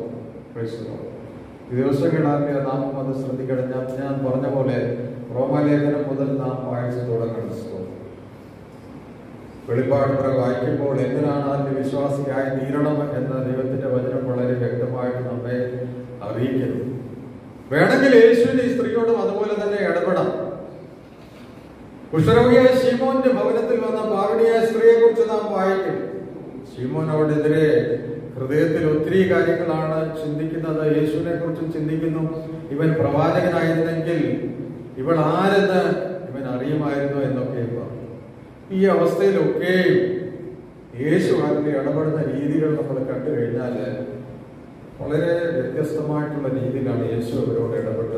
ഈ ദിവസങ്ങളാണ് നാം അത് ശ്രദ്ധിക്കണം. ഞാൻ ഞാൻ പറഞ്ഞ പോലെ റോമാലേഖനം മുതൽ നാം വായിച്ചു തുടങ്ങണം. വെളിപ്പാട് വായിക്കുമ്പോൾ എന്തിനാണ് അതിന്റെ വിശ്വാസിയായി തീരണം എന്ന ദൈവത്തിന്റെ വചനം വളരെ വ്യക്തമായിട്ട് നമ്മെ അറിയിക്കുന്നു. വേണമെങ്കിൽ യേശുവിന്റെ ഈ സ്ത്രീയോടും അതുപോലെ തന്നെ ഇടപെടാം. കുഷ്ഠരോഗിയായ ശീമോന്റെ ഭവനത്തിൽ വന്ന പാവണിയായ സ്ത്രീയെ കുറിച്ച് നാം വായിക്കും. ശീമോൻ അവിടെതിരെ ഹൃദയത്തിൽ ഒത്തിരി കാര്യങ്ങളാണ് ചിന്തിക്കുന്നത്. യേശുവിനെ കുറിച്ചും ചിന്തിക്കുന്നു. ഇവൻ പ്രവാചകനായിരുന്നെങ്കിൽ ഇവൾ ആരെന്ന് ഇവൻ അറിയുമായിരുന്നു എന്നൊക്കെ പറഞ്ഞു. ഈ അവസ്ഥയിലൊക്കെ യേശു അതിൽ ഇടപെടുന്ന രീതികൾ നമ്മൾ കണ്ടു കഴിഞ്ഞാൽ വളരെ വ്യത്യസ്തമായിട്ടുള്ള രീതിയിലാണ് യേശു അവരോട് ഇടപെട്ടത്.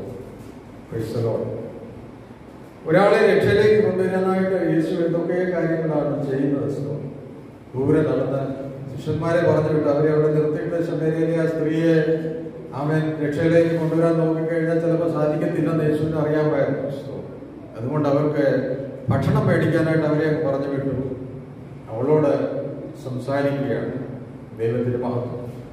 ഒരാളെ രക്ഷയിലേക്ക് കൊണ്ടുവരാനായിട്ട് യേശു എന്തൊക്കെ കാര്യങ്ങളാണ് ചെയ്യുന്നത്. ദൂരെ നടന്ന് ശിഷ്യന്മാരെ പറഞ്ഞു വിട്ട് അവരെ അവിടെ നിർത്തിയിട്ട് ശമേരിയയിലെ ആ സ്ത്രീയെ അവൻ രക്ഷയിലേക്ക് കൊണ്ടുവരാൻ നോക്കിക്കഴിഞ്ഞാൽ ചിലപ്പോൾ സാധിക്കത്തില്ലെന്ന് യേശുവിന് അറിയാമായിരുന്നു. അതുകൊണ്ട് അവർക്ക് ഭക്ഷണം മേടിക്കാനായിട്ട് അവരെ പറഞ്ഞു വിട്ടു. അവളോട് സംസാരിക്കുകയാണ്. ദൈവത്തിന്റെ മഹത്വം.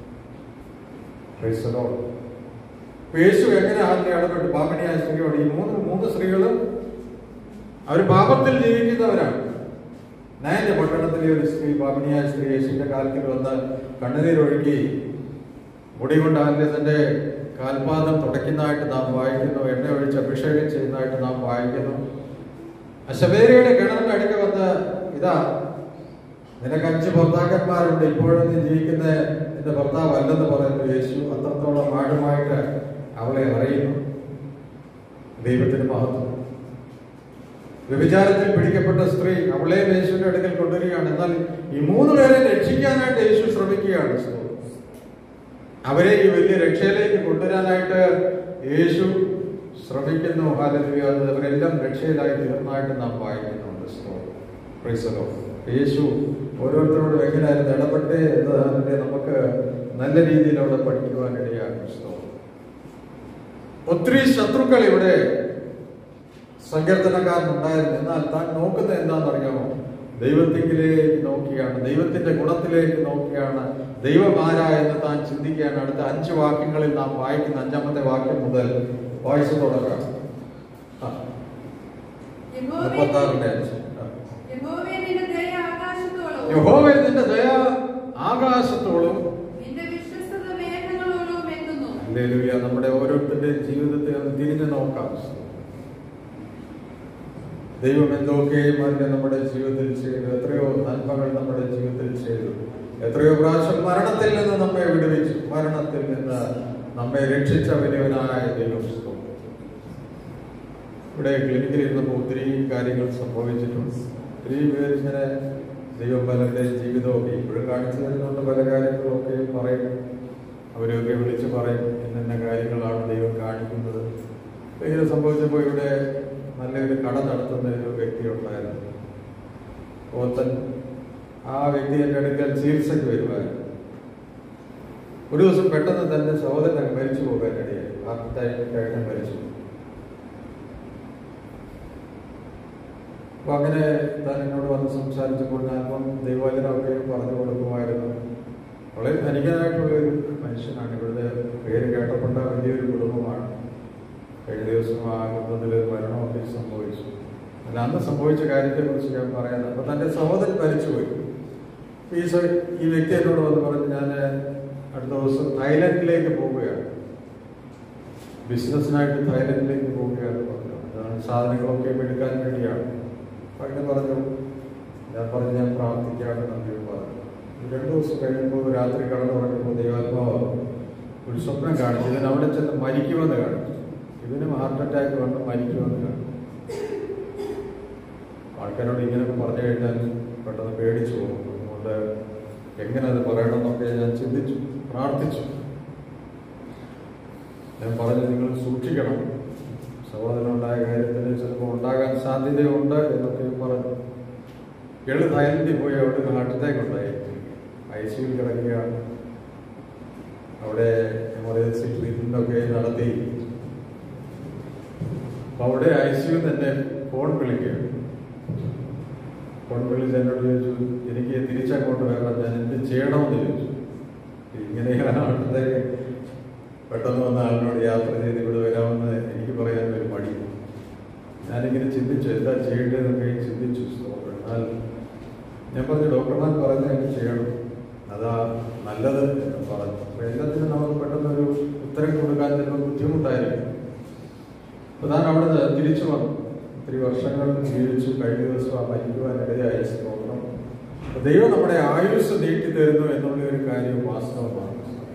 യേശു എങ്ങനെ ആദ്യം ഇടപെട്ടു? പാപണിയായ സ്ത്രീയോട്. ഈ മൂന്ന് മൂന്ന് സ്ത്രീകളും അവർ പാപത്തിൽ ജീവിക്കുന്നവരാണ്. നയന്റെ പട്ടണത്തിലെ ഒരു സ്ത്രീ, പാപണിയായ സ്ത്രീ, യേശുവിന്റെ കാലത്തിൽ വന്ന് കണ്ണുനീരൊഴുക്കി മുടി കൊണ്ട് അവന്റെ തന്റെ കാൽപാദം തുടയ്ക്കുന്നതായിട്ട് നാം വായിക്കുന്നു. എണ്ണ ഒഴിച്ച് അഭിഷേകം ചെയ്യുന്നതായിട്ട് നാം വായിക്കുന്നു. ശമേരിയയുടെ കിണറിന്റെ അടുക്ക വന്ന്, ഇതാ നിനക്ക് അഞ്ച് ഭർത്താക്കന്മാരുണ്ട്, ഇപ്പോഴും നീ ജീവിക്കുന്ന എന്റെ ഭർത്താവ് അല്ലെന്ന് പറയുന്നു. യേശു അത്രത്തോളം ആഴമായിട്ട് അവളെ അറിയുന്നു. ദൈവത്തിന് മഹത്വം. വ്യഭിചാരത്തിൽ പിടിക്കപ്പെട്ട സ്ത്രീ, അവളെ യേശുവിന്റെ അടുക്കൽ കൊണ്ടുവരികയാണ്. എന്നാൽ ഈ മൂന്ന് പേരെ രക്ഷിക്കാനായിട്ട് യേശു ശ്രമിക്കുകയാണ്. അവരെ ഈ വലിയ രക്ഷയിലേക്ക് കൊണ്ടുവരാനായിട്ട് യേശു ശ്രമിക്കുന്നു. ഹല്ലേലൂയ. അവരെല്ലാം രക്ഷയിലായി തീർന്നായിട്ട് നാം വായിക്കുന്നുണ്ട്. Praise the Lord. യേശു ഓരോരുത്തരോടും എങ്ങനെയായിരുന്നു ഇടപെട്ടേ എന്നതിനെ നമുക്ക് നല്ല രീതിയിൽ അവിടെ പഠിക്കുവാനിടയാണ്. ഒത്തിരി ശത്രുക്കൾ ഇവിടെ സങ്കീർത്തനക്കാരനുണ്ടായിരുന്നു. എന്നാൽ താൻ നോക്കുന്നത് എന്താണെന്നറിയാമോ? ദൈവത്തിലേക്ക് നോക്കിയാണ്, ദൈവത്തിന്റെ ഗുണത്തിലേക്ക് നോക്കിയാണ്, ദൈവമാരാ എന്ന് താൻ ചിന്തിക്കുകയാണ്. അടുത്ത അഞ്ച് വാക്യങ്ങളിൽ നാം വായിക്കുന്ന അഞ്ചാമത്തെ വാക്യം മുതൽ വായിച്ചു തുടങ്ങാം. മുപ്പത്താറിന്റെ അഞ്ച്. യഹോവേ നിന്റെ ദയ ആകാശത്തോളം ഹല്ലേലൂയ. നമ്മുടെ ഓരോരുത്തരുടെയും ജീവിതത്തെ ഒന്ന് തിരിഞ്ഞു നോക്കാം. ദൈവം എന്തൊക്കെയും അതിനെ നമ്മുടെ ജീവിതത്തിൽ ചെയ്തു. എത്രയോ നന്മകൾ നമ്മുടെ ജീവിതത്തിൽ ചെയ്തു. എത്രയോ പ്രാവശ്യം മരണത്തിൽ നിന്ന് നമ്മെ വിടുവിച്ചു. മരണത്തിൽ നിന്ന് നമ്മെ രക്ഷിച്ച വലിയവനായ ദൈവം. ഇവിടെ ക്ലിനിക്കിൽ ഇരുന്നപ്പോൾ ഒത്തിരി കാര്യങ്ങൾ സംഭവിച്ചിട്ടുണ്ട്. ഒത്തിരി പേര് ഇങ്ങനെ ദൈവം പലരുടെ ജീവിതമൊക്കെ ഇപ്പോഴും കാണിച്ചു തരുന്നുണ്ട്. പല കാര്യങ്ങളൊക്കെ പറയും, അവരൊക്കെ വിളിച്ച് പറയും ഇന്ന കാര്യങ്ങളാണ് ദൈവം കാണിക്കുന്നത്. ഇങ്ങനെ സംഭവിച്ചപ്പോൾ ഇവിടെ നല്ലൊരു കട നടത്തുന്ന ഒരു വ്യക്തി ഉണ്ടായിരുന്നു. ഓത്തൻ ആ വ്യക്തി എൻ്റെ അടുക്കൽ ചികിത്സയ്ക്ക് വരുമായിരുന്നു. ഒരു ദിവസം പെട്ടെന്ന് തന്നെ സഹോദരൻ മരിച്ചു പോകാനിടയായി. ഹാർട്ട് അറ്റാക്കായിട്ട് മരിച്ചു. അപ്പൊ അങ്ങനെ താൻ എന്നോട് വന്ന് സംസാരിച്ചപ്പോൾ ഞാനിപ്പം ദൈവവചനമൊക്കെ പറഞ്ഞു കൊടുക്കുമായിരുന്നു. വളരെ ധനികനായിട്ടുള്ളൊരു മനുഷ്യനാണ്. ഇവിടുത്തെ പേര് കേട്ടപ്പെട്ട വലിയൊരു കുടുംബമാണ്. കഴിഞ്ഞ ദിവസം ആ കുടുംബത്തിൽ മരണമൊക്കെ സംഭവിച്ചു. അല്ല, അന്ന് സംഭവിച്ച കാര്യത്തെക്കുറിച്ച് ഞാൻ പറയാനാണ്. അപ്പൊ തന്റെ സഹോദരൻ മരിച്ചുപോയി. ഈ ഈ വ്യക്തി എന്നോട് വന്ന് പറഞ്ഞു, ഞാൻ അടുത്ത ദിവസം തായ്ലൻഡിലേക്ക് പോവുകയാണ്, ബിസിനസ്സിനായിട്ട് തായ്ലൻഡിലേക്ക് പോവുകയാണ് പറഞ്ഞു. അതാണ് സാധനങ്ങളൊക്കെ എടുക്കാൻ വേണ്ടിയാണ്. അങ്ങനെ പറഞ്ഞു. ഞാൻ പറഞ്ഞു ഞാൻ പ്രാർത്ഥിക്കാമെന്ന് ദൈവം പറഞ്ഞു. രണ്ടു ദിവസം കഴിയുമ്പോൾ രാത്രി കടന്നുറങ്ങുമ്പോൾ ദൈവാത്മാവ് ഒരു സ്വപ്നം കാണിച്ചു. ഇതിന് അവിടെ ചെന്ന് മരിക്കുമെന്ന് കാണിച്ചു. ഇതിനും ഹാർട്ട് അറ്റാക്ക് വന്ന് മരിക്കുമെന്ന് കാണിച്ചു. ആൾക്കാരോട് ഇങ്ങനെയൊക്കെ പറഞ്ഞു കഴിഞ്ഞാൽ പെട്ടെന്ന് പേടിച്ചു പോകും. അതുകൊണ്ട് എങ്ങനെ അത് പറയണമെന്നൊക്കെ ഞാൻ ചിന്തിച്ചു, പ്രാർത്ഥിച്ചു. ഞാൻ പറഞ്ഞു, നിങ്ങൾ സൂക്ഷിക്കണം, സഹോദരനുണ്ടായ കാര്യത്തിന് ചിലപ്പോൾ ഉണ്ടാകാൻ സാധ്യതയുണ്ട് എന്നൊക്കെ പറഞ്ഞു. എളു തായ്ലൻഡിൽ പോയി അവിടെ ഒരു ഹാർട്ട് അറ്റാക്ക് ഉണ്ടായി. ഐ സിയിൽ കിടക്കുകയാണ്. അവിടെ എമർജൻസി ട്രീറ്റ്മെന്റ് ഒക്കെ നടത്തി. അപ്പൊ അവിടെ ഐ സിയു തന്നെ ഫോൺ വിളിക്കുകയാണ്. ഫോൺ വിളിച്ച് എന്നോട് ചോദിച്ചു, എനിക്ക് തിരിച്ചങ്ങോട്ട് വരണം, ഞാൻ എന്ത് ചെയ്യണമെന്ന് ചോദിച്ചു. ഇങ്ങനെയാണ് ഹാർട്ട് അറ്റാക്ക് പെട്ടെന്ന് വന്ന ആളിനോട് യാത്ര ചെയ്ത് ഇവിടെ വരാമെന്ന് എനിക്ക് പറയാൻ ഒരു മടി. ഞാനിങ്ങനെ ചിന്തിച്ചു എന്താ ചെയ്യേണ്ടതെന്നൊക്കെ ചിന്തിച്ചു. എന്നാൽ ഞാൻ പറഞ്ഞു, ഡോക്ടർമാർ പറഞ്ഞ എനിക്ക് ചെയ്യണം, അതാ നല്ലത് എന്ന് പറഞ്ഞു. അപ്പൊ എല്ലാത്തിനും നമുക്ക് പെട്ടെന്നൊരു ഉത്തരം കൊടുക്കാൻ ചിലപ്പോൾ ബുദ്ധിമുട്ടായിരിക്കും. അപ്പൊ ഞാൻ അവിടെ നിന്ന് തിരിച്ചു വന്നു. ഒത്തിരി വർഷങ്ങൾ ജീവിച്ചു. കഴിഞ്ഞ ദിവസം ആ മരിക്കുവാനിടയായി. സ്തോത്രം. ദൈവം നമ്മുടെ ആയുസ് നീട്ടി തരുന്നു എന്നുള്ള ഒരു കാര്യം വാസ്തവമാണ്.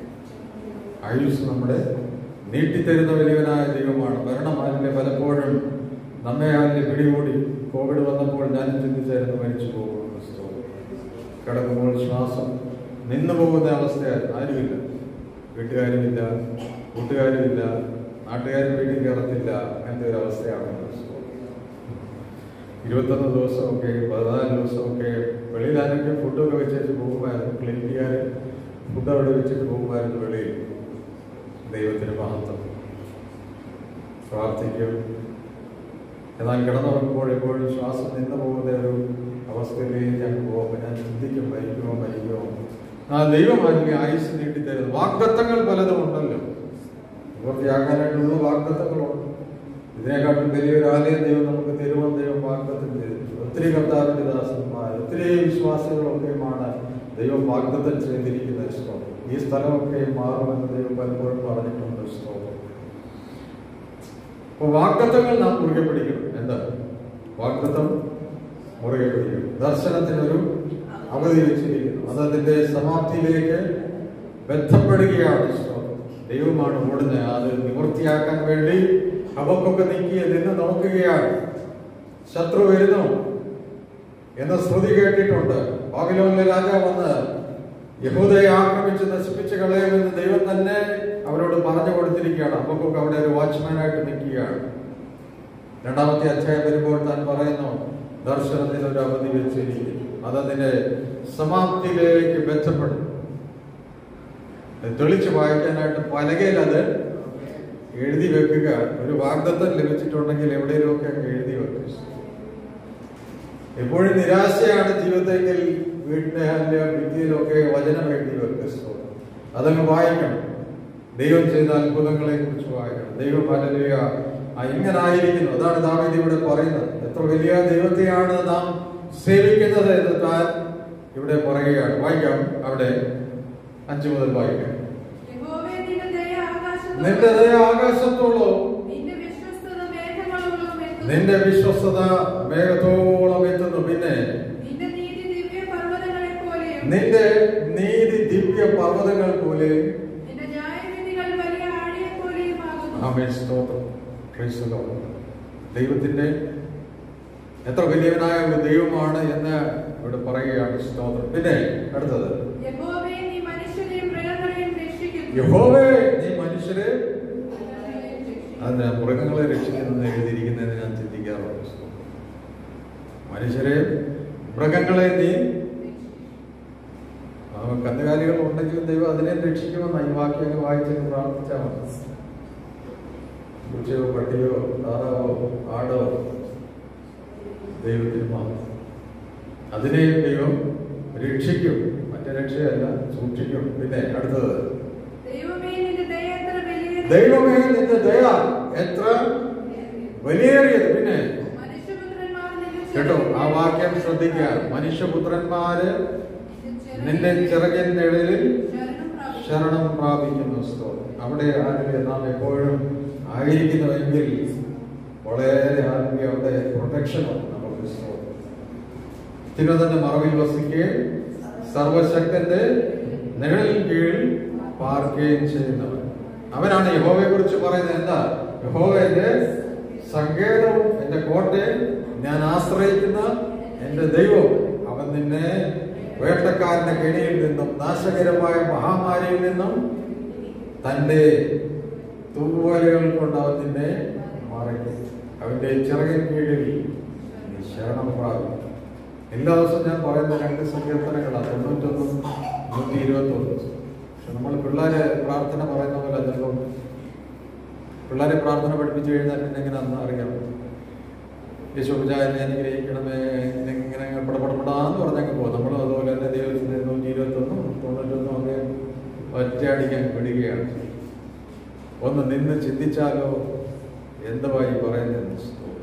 ആയുസ് നമ്മുടെ നീട്ടിത്തരുന്ന വലിയവനായ ദൈവമാണ്. ഭരണമാലിന്റെ പലപ്പോഴും നമ്മെ അതിന്റെ പിടികൂടി. കോവിഡ് വന്നപ്പോൾ ഞാനും ചിന്തിച്ചായിരുന്നു മരിച്ചു പോകുന്നു. കിടക്കുമ്പോൾ ശ്വാസം നിന്നു പോകുന്ന അവസ്ഥയാണ്. ആരുമില്ല, വീട്ടുകാരുമില്ല, കൂട്ടുകാരുമില്ല, നാട്ടുകാരും വീട്ടിൽ കയറത്തില്ല. അങ്ങനത്തെ ഒരു അവസ്ഥയാണ്. ഇരുപത്തൊന്ന് ദിവസമൊക്കെ പതിനാല് ദിവസമൊക്കെ വെളിയിൽ ആരൊക്കെ ഫുഡൊക്കെ വെച്ചിട്ട് പോകുമായിരുന്നു. ക്ലിനിക്കുകാർ ഫുഡ് അവിടെ വെച്ചിട്ട് പോകുമായിരുന്നു വെളിയിൽ. ദൈവത്തിന് മഹത്വം. പ്രാർത്ഥിക്കും. എന്നാൽ കിടന്നുറങ്ങുമ്പോൾ എപ്പോഴും ശ്വാസം നിന്നു പോകുന്ന ഒരു അവസ്ഥയിലേക്ക് ഞാൻ പോകുമ്പോൾ ഞാൻ ചിന്തിക്കും, മരിക്കുമോ മരിക്കുമോ. ആ ദൈവമായിരിക്കും ആയുസ് നീട്ടിത്തരുന്നത്. വാഗ്ദത്തങ്ങൾ പലതും ഉണ്ടല്ലോ, നിവൃത്തിയാക്കാനായിട്ടുള്ള വാഗ്ദത്തങ്ങളുണ്ട്. ഇതിനെക്കാട്ടും വലിയൊരു ആലയം ദൈവം നമുക്ക് തരുമെന്ന് ദൈവം വാഗ്ദത്തം ചെയ്തു. ഒത്തിരി കർത്താവിന്റെ ദാസന്മാർ, ഒത്തിരി വിശ്വാസികളൊക്കെയുമാണ് ദൈവം വാഗ്ദത്തം ചെയ്തിരിക്കുന്ന സ്തോത്രം. ഈ സ്ഥലമൊക്കെ മാറുമെന്ന് ദൈവം പലപ്പോഴും പറഞ്ഞിട്ടുണ്ട്. സ്തോത്രം. അപ്പൊ വാഗ്ദത്തങ്ങൾ നാം മുറുകെ പിടിക്കണം. എന്താ വാഗ്ദത്തം? മുറുകെ പിടിക്കണം. ദർശനത്തിനൊരു അവധി വെച്ചിരിക്കുന്നു. അത് അതിന്റെ സമാപ്തിയിലേക്ക് ബന്ധപ്പെടുകയാണ്. ദൈവമാണ് ഓടുന്നത്. അത് നിവൃത്തിയാക്കാൻ വേണ്ടി അവക്കൊക്കെ നീക്കി നിന്ന് നോക്കുകയാണ്. ശത്രു വരുന്നു എന്ന ശ്രുതി കേട്ടിട്ടുണ്ട്. ബാബിലോണിലെ രാജാവ് വന്ന് യഹൂദയെ ആക്രമിച്ച് നശിപ്പിച്ച് കളയുമെന്ന് ദൈവം തന്നെ അവരോട് പറഞ്ഞു കൊടുത്തിരിക്കുകയാണ്. ഹബക്കൂക്ക് അവിടെ ഒരു വാച്ച്മാനായിട്ട് നിൽക്കുകയാണ്. രണ്ടാമത്തെ അധ്യായം വരുമ്പോൾ താൻ പറയുന്നു, ദർശനത്തിൽ ഒരു അവധി വെച്ചിരിക്കുന്നു, അതതിന്റെ സമാപ്തിയിലേക്ക് ബന്ധപ്പെടും. തെളിച്ച് വായിക്കാനായിട്ട് പലകയിൽ അത് എഴുതി വെക്കുക. ഒരു വാഗ്ദത്തം ലഭിച്ചിട്ടുണ്ടെങ്കിൽ എവിടെയെങ്കിലുമൊക്കെ എഴുതി വെക്കുക. എപ്പോഴും നിരാശയാണ് ജീവിതത്തിൽ, വീടിന്റെ ഭിത്തിയിലൊക്കെ വചനം എഴുതി വെക്കുക. അതങ്ങ് വായിക്കണം. ദൈവം ചെയ്ത അത്ഭുതങ്ങളെ കുറിച്ച് വായിക്കണം. ദൈവം ഹല്ലേലൂയ ഇങ്ങനായിരിക്കുന്നു. അതാണ് ദാവീദ് ഇവിടെ പറയുന്നത്. എത്ര വലിയ ദൈവത്തെയാണ് നാം സേവിക്കുന്നത് എന്ന് താൻ ഇവിടെ പറയുകയാണ്. വായിക്കാം, അവിടെ അഞ്ചു മുതൽ വായിക്കാം. നിന്റെ ദയ ആകാശത്തോളം, നിന്റെ വിശ്വസ്തത മേഘത്തോളം എത്തുന്നു. പിന്നെ നിന്റെ നീതി ദിവ്യ പർവ്വതങ്ങൾ പോലെ. ദൈവത്തിന്റെ എത്ര വലിയവനായ ഒരു ദൈവമാണ് എന്ന് ഇവിടെ പറയുകയാണ്. സ്തോത്രം. പിന്നെ അടുത്തത്, യഹോവേ നീ മനുഷ്യരെ അതിന് മൃഗങ്ങളെ രക്ഷിക്കുന്നത് എഴുതിയിരിക്കുന്നതിന് ഞാൻ ചിന്തിക്കാറുണ്ട്. മനുഷ്യരെ മൃഗങ്ങളെ നീ, കന്നുകാലികൾ ഉണ്ടെങ്കിലും ദൈവം അതിനെ രക്ഷിക്കുമെന്ന് ഈ വാക്യം വായിച്ചെന്ന് പ്രാർത്ഥിച്ചാൽ മതി. പൂച്ചയോ പട്ടിയോ താറാവോ ആടോ ദൈവത്തിന് മാത്രം, അതിനെ ദൈവം രക്ഷിക്കും, മറ്റേ രക്ഷയല്ല, സൂക്ഷിക്കും. പിന്നെ അടുത്തത്, ദൈവമേ നിന്റെ ദയ എത്ര വലിയേറിയത്. പിന്നെ കേട്ടോ, ആ വാക്യം ശ്രദ്ധിക്കുക. മനുഷ്യപുത്രന്മാര് നിന്റെ ചിറകിന്റെ ഇടയിൽ ശരണം പ്രാപിക്കുന്നു. അവിടെ ആരുടെ നാം എപ്പോഴും ആയിരിക്കുന്നുവെങ്കിൽ വളരെ ആരോഗ്യ അവിടെ പ്രൊട്ടക്ഷനാണ് നമുക്ക്. തിരുവനന്തപുരത്തിന്റെ മറവിൽ വസിക്കുകയും സർവശക്തന്റെ നിഴലിൽ കീഴിൽ പാർക്കുകയും ചെയ്യുന്നവൻ അവനാണ്. യഹോവയെ കുറിച്ച് പറയുന്നത് എന്താ? യഹോവ എന്റെ സങ്കേതവും എന്റെ കോട്ടയും, ഞാൻ ആശ്രയിക്കുന്ന എന്റെ ദൈവം. അവൻ നിന്നെ വേട്ടക്കാരന്റെ കെണിയിൽ നിന്നും നാശകരമായ മഹാമാരിയിൽ നിന്നും തന്റെ തൂവലുകൾ കൊണ്ട് അവൻ നിന്നെ മറയ്ക്കും. അവന്റെ ചിറകിൻ കീഴിൽ ശരണം പ്രാപിക്കും. എല്ലാ ദിവസവും ഞാൻ പറയുന്ന രണ്ട് സങ്കീർത്തനങ്ങളാണ്, തൊണ്ണൂറ്റൊന്നും നൂറ്റി ഇരുപത്തി ഒന്ന്. പക്ഷെ നമ്മൾ പിള്ളേരെ പ്രാർത്ഥന പറയുന്ന പോലെ ചിലപ്പോൾ പിള്ളേരെ പ്രാർത്ഥന പഠിപ്പിച്ചു കഴിഞ്ഞാൽ പിന്നെ എങ്ങനെയാണെന്ന് അറിയാം. യേശുജാനെ അനുഗ്രഹിക്കണമേ ഇങ്ങനെ പടപടപടാന്ന് പറഞ്ഞങ്ങ് പോകും. നമ്മളും അതുപോലെ തന്നെ ദൈവത്തിന്റെ നൂറ്റി ഇരുപത്തൊന്നും തൊണ്ണൂറ്റൊന്നും ഒക്കെ ഒറ്റയടിക്കാൻ വിടുകയാണ്. ഒന്ന് നിന്ന് ചിന്തിച്ചാലോ എന്തുവായി പറയുന്നത്.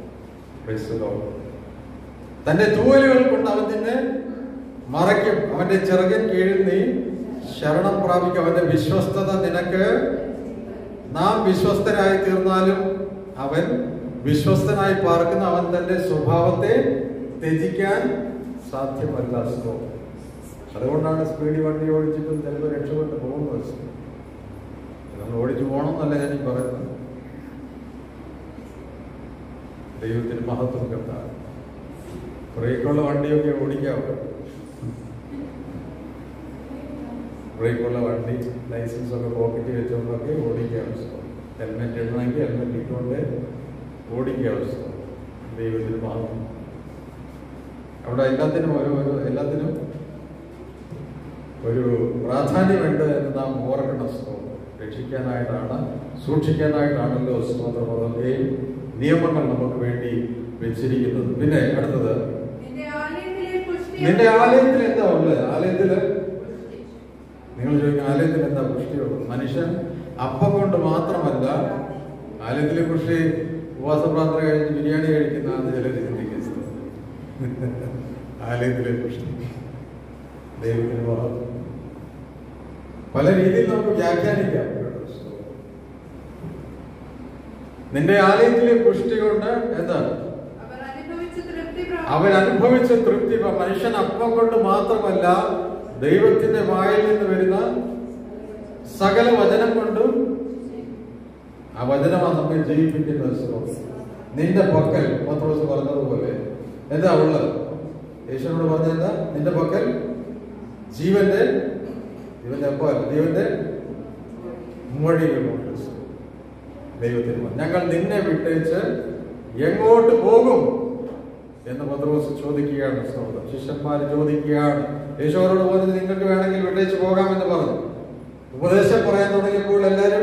തന്റെ തൂവലുകൾ കൊണ്ട് അവൻ നിന്നെ മറയ്ക്കും. അവന്റെ ചിറകിൻ കീഴിൽ നീ ശരണം പ്രാപിക്കും. അവന്റെ വിശ്വസ്തത നിനക്ക്, നാം വിശ്വസ്തരായി തീർന്നാലും അവൻ വിശ്വസ്തനായി പാർക്കുന്ന, അവൻ തന്റെ സ്വഭാവത്തെ ത്യജിക്കാൻ സാധ്യമല്ല. അതുകൊണ്ടാണ് സ്പീഡിൽ വണ്ടി ഓടിച്ചിട്ടും ചിലപ്പോൾ രക്ഷപ്പെട്ട് പോകുന്നത്. നമ്മൾ ഓടിച്ചു പോകണമെന്നല്ല ഞാൻ ഈ പറയുന്നത്. ദൈവത്തിന് മഹത്വം കെട്ടാൻ ബ്രേക്കുള്ള വണ്ടിയൊക്കെ ഓടിക്കാവൂ. ബ്രേക്കുള്ള വണ്ടി ലൈസൻസ് ഒക്കെ പോക്കറ്റ് വെച്ചുകൊണ്ടൊക്കെ ഓടിക്കാൻ. ഹെൽമെറ്റ് ഇടണമെങ്കിൽ ഹെൽമെറ്റ് ഇട്ടുകൊണ്ട് ഓടിക്കാൻ. ദൈവത്തിന് മഹത്വം. അവിടെ എല്ലാത്തിനും ഓരോ ഓരോ എല്ലാത്തിനും ഒരു പ്രാധാന്യമുണ്ട് എന്ന് നാം ഓർക്കണം. രക്ഷിക്കാനായിട്ടാണ്, സൂക്ഷിക്കാനായിട്ടാണല്ലോ സ്തോത്രപദത്തെയും നിയമങ്ങൾ നമുക്ക് വേണ്ടി വെച്ചിരിക്കുന്നത്. പിന്നെ അടുത്തത്, നിന്റെ ആലയത്തിൽ എന്താ ഉള്ളത്? ആലയത്തില് നിങ്ങൾ ചോദിക്കും, ആലയത്തിൽ എന്താ പുഷ്ടിയുള്ളത്? മനുഷ്യൻ അപ്പം കൊണ്ട് മാത്രമല്ല ആലയത്തിലെ പുഷ്ടി ഉപവാസ പ്രാർത്ഥന കഴിഞ്ഞ് ബിരിയാണി കഴിക്കുന്നതാണ് ചിലർ ചിന്തിക്കുന്നത്. ആലയത്തിലെ പുഷ്ടി ദൈവത്തിന് മഹത്വം. പല രീതിയിൽ നമുക്ക് വ്യാഖ്യാനിക്കാം. നിന്റെ ആലയത്തിലെ പുഷ്ടി കൊണ്ട് എന്താണ്? അവൻ അനുഭവിച്ച തൃപ്തി. മനുഷ്യൻ അപ്പം കൊണ്ട് മാത്രമല്ല ദൈവത്തിന്റെ വായിൽ നിന്ന് വരുന്ന സകല വചനം കൊണ്ടും, ആ വചനമാണ് നമ്മെ ജീവിപ്പിക്കുന്നത്. നിന്റെ പക്കൽ പത്രോസ് പറഞ്ഞതുപോലെ എന്താ ഉള്ളത്? യേശുവിനോട് പറഞ്ഞ എന്താ? നിന്റെ പക്കൽ ജീവന്റെ ജീവന്റെ അപ്പല്ല ജീവന്റെ വഴികളുണ്ട്. ദൈവത്തിന് ഞങ്ങൾ നിന്നെ വിട്ടേച്ച് എങ്ങോട്ട് പോകും എന്ന് പത്രോസ് ചോദിക്കുകയാണ്. സഹോദരൻ, ശിഷ്യന്മാർ ചോദിക്കുകയാണ്. യേശുവോട് പറഞ്ഞത് നിങ്ങൾക്ക് വേണമെങ്കിൽ വിട്ടേച്ച് പോകാമെന്ന് പറഞ്ഞു. ഉപദേശം പറയാൻ തുടങ്ങിയപ്പോൾ എല്ലാവരും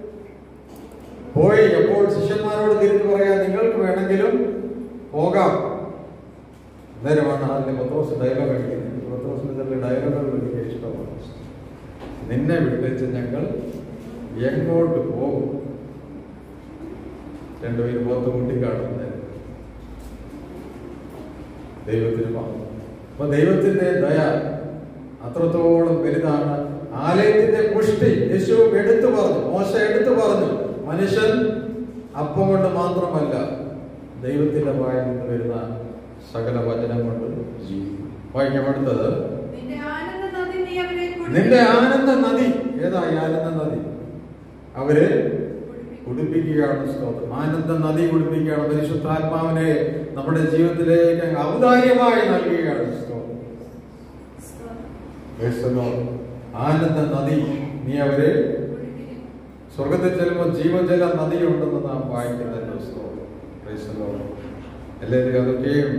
പോയി. അപ്പോൾ ശിഷ്യന്മാരോട് തിരിച്ചു പറയാൻ നിങ്ങൾക്ക് വേണമെങ്കിലും പോകാം. അന്നേരമാണ് അതിന്റെ പത്രോസ് ഡയലോഗ് അടിക്കുന്നത്. പത്രോസിന്റെ ചില ഡയലോഗുകൾ എനിക്ക് ഇഷ്ടമാണ്. നിന്നെ വിട്ടേച്ച് ഞങ്ങൾ എങ്ങോട്ട് പോകും? രണ്ടുപേരും പുറത്ത് കൂട്ടിക്കാണുന്നത് ദൈവത്തിന് മാത്രം. അപ്പൊ ദൈവത്തിന്റെ ദയ അത്രത്തോളം വലുതാണ്. ആലയത്തിന്റെ പുഷ്ടി യേശു എടുത്തു പറഞ്ഞു, മോശ എടുത്തു പറഞ്ഞു, മനുഷ്യൻ അപ്പം കൊണ്ട് മാത്രമല്ല ദൈവത്തിന്റെ വായിൽ നിന്ന് വരുന്ന സകല വചനം കൊണ്ട് ജീവിക്കും. വായിക്കാം അടുത്തത്. നിന്റെ ആനന്ദ നദി. ഏതായി ആനന്ദ നദി? അവര് കുടിപ്പിക്കുകയാണ്. സ്തോത്രം. ആനന്ദ നദി കുടിപ്പിക്കുകയാണ്. പരിശുദ്ധാത്മാവിനെ നമ്മുടെ ജീവിതത്തിലേക്ക് ഔദാര്യമായി നൽകുകയാണ്. സ്തോത്രം. ആനന്ദ നദി നീ അവര് സ്വർഗത്തിൽ ചെല്ലുമ്പോൾ ജീവജല നദിയുണ്ടെന്ന് നാം വായിക്കുന്നല്ലോ. സ്തോത്രം. എല്ലാവരും അതൊക്കെയും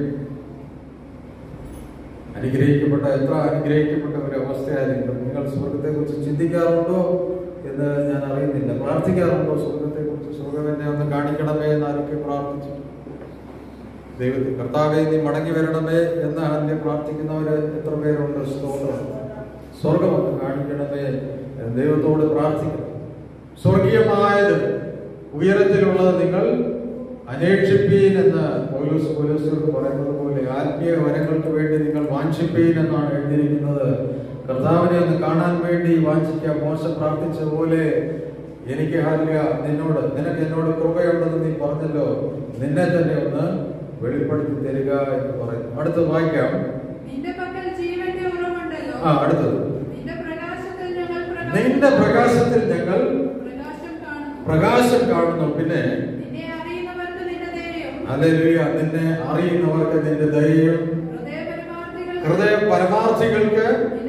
അനുഗ്രഹിക്കപ്പെട്ട എത്ര അനുഗ്രഹിക്കപ്പെട്ട ഒരു അവസ്ഥയായിരിക്കും. നിങ്ങൾ സ്വർഗത്തെ കുറിച്ച് ചിന്തിക്കാറുണ്ടോ എന്ന് ഞാൻ അറിയുന്നില്ല. പ്രാർത്ഥിക്കാറുണ്ടോ സ്വർഗത്തെ കുറിച്ച്? സ്വർഗം എന്നെ ഒന്ന് കാണിക്കണമേ എന്ന് ആരൊക്കെ പ്രാർത്ഥിച്ചു? ദൈവത്തിൽ കർത്താവേ നീ മടങ്ങി വരണമേ എന്ന് ആദ്യം പ്രാർത്ഥിക്കുന്നവര് എത്ര പേരുണ്ട്? സ്തോത്രം. സ്വർഗം ഒന്ന് കാണിക്കണമേ ദൈവത്തോട് പ്രാർത്ഥിക്കണം. സ്വർഗീയമായത് ഉയരത്തിലുള്ളത് നിങ്ങൾ അന്വേഷിപ്പീൻ എന്ന് പൗലോസ് പൗലോസിനോട് പറയുന്നത് പോലെ ആത്മീയ വരങ്ങൾക്ക് വേണ്ടി നിങ്ങൾ വാഞ്ചിപ്പീൻ എന്നാണ് എഴുതിയിരിക്കുന്നത്. കർത്താവിനെ ഒന്ന് കാണാൻ വേണ്ടി വാഞ്ചിക്കുക. മോശം പ്രാർത്ഥിച്ച പോലെ എനിക്ക് ഹാല്യ നിന്നോട് നിനക്ക് എന്നോട് കൃപയുണ്ടെന്ന് നീ പറഞ്ഞല്ലോ, നിന്നെ തന്നെ ഒന്ന് വെളിപ്പെടുത്തി തരിക എന്ന് പറയുന്നു. അടുത്ത് വായിക്കാം. ആ അടുത്തത്. നിന്റെ പ്രകാശത്തിൽ ഞങ്ങൾ പ്രകാശം കാണുന്നു. പിന്നെ ഹല്ലേലൂയ. നിന്നെ അറിയുന്നവർക്ക് നിന്റെ ദയയും ഹൃദയ പരമാർത്ഥികൾക്ക്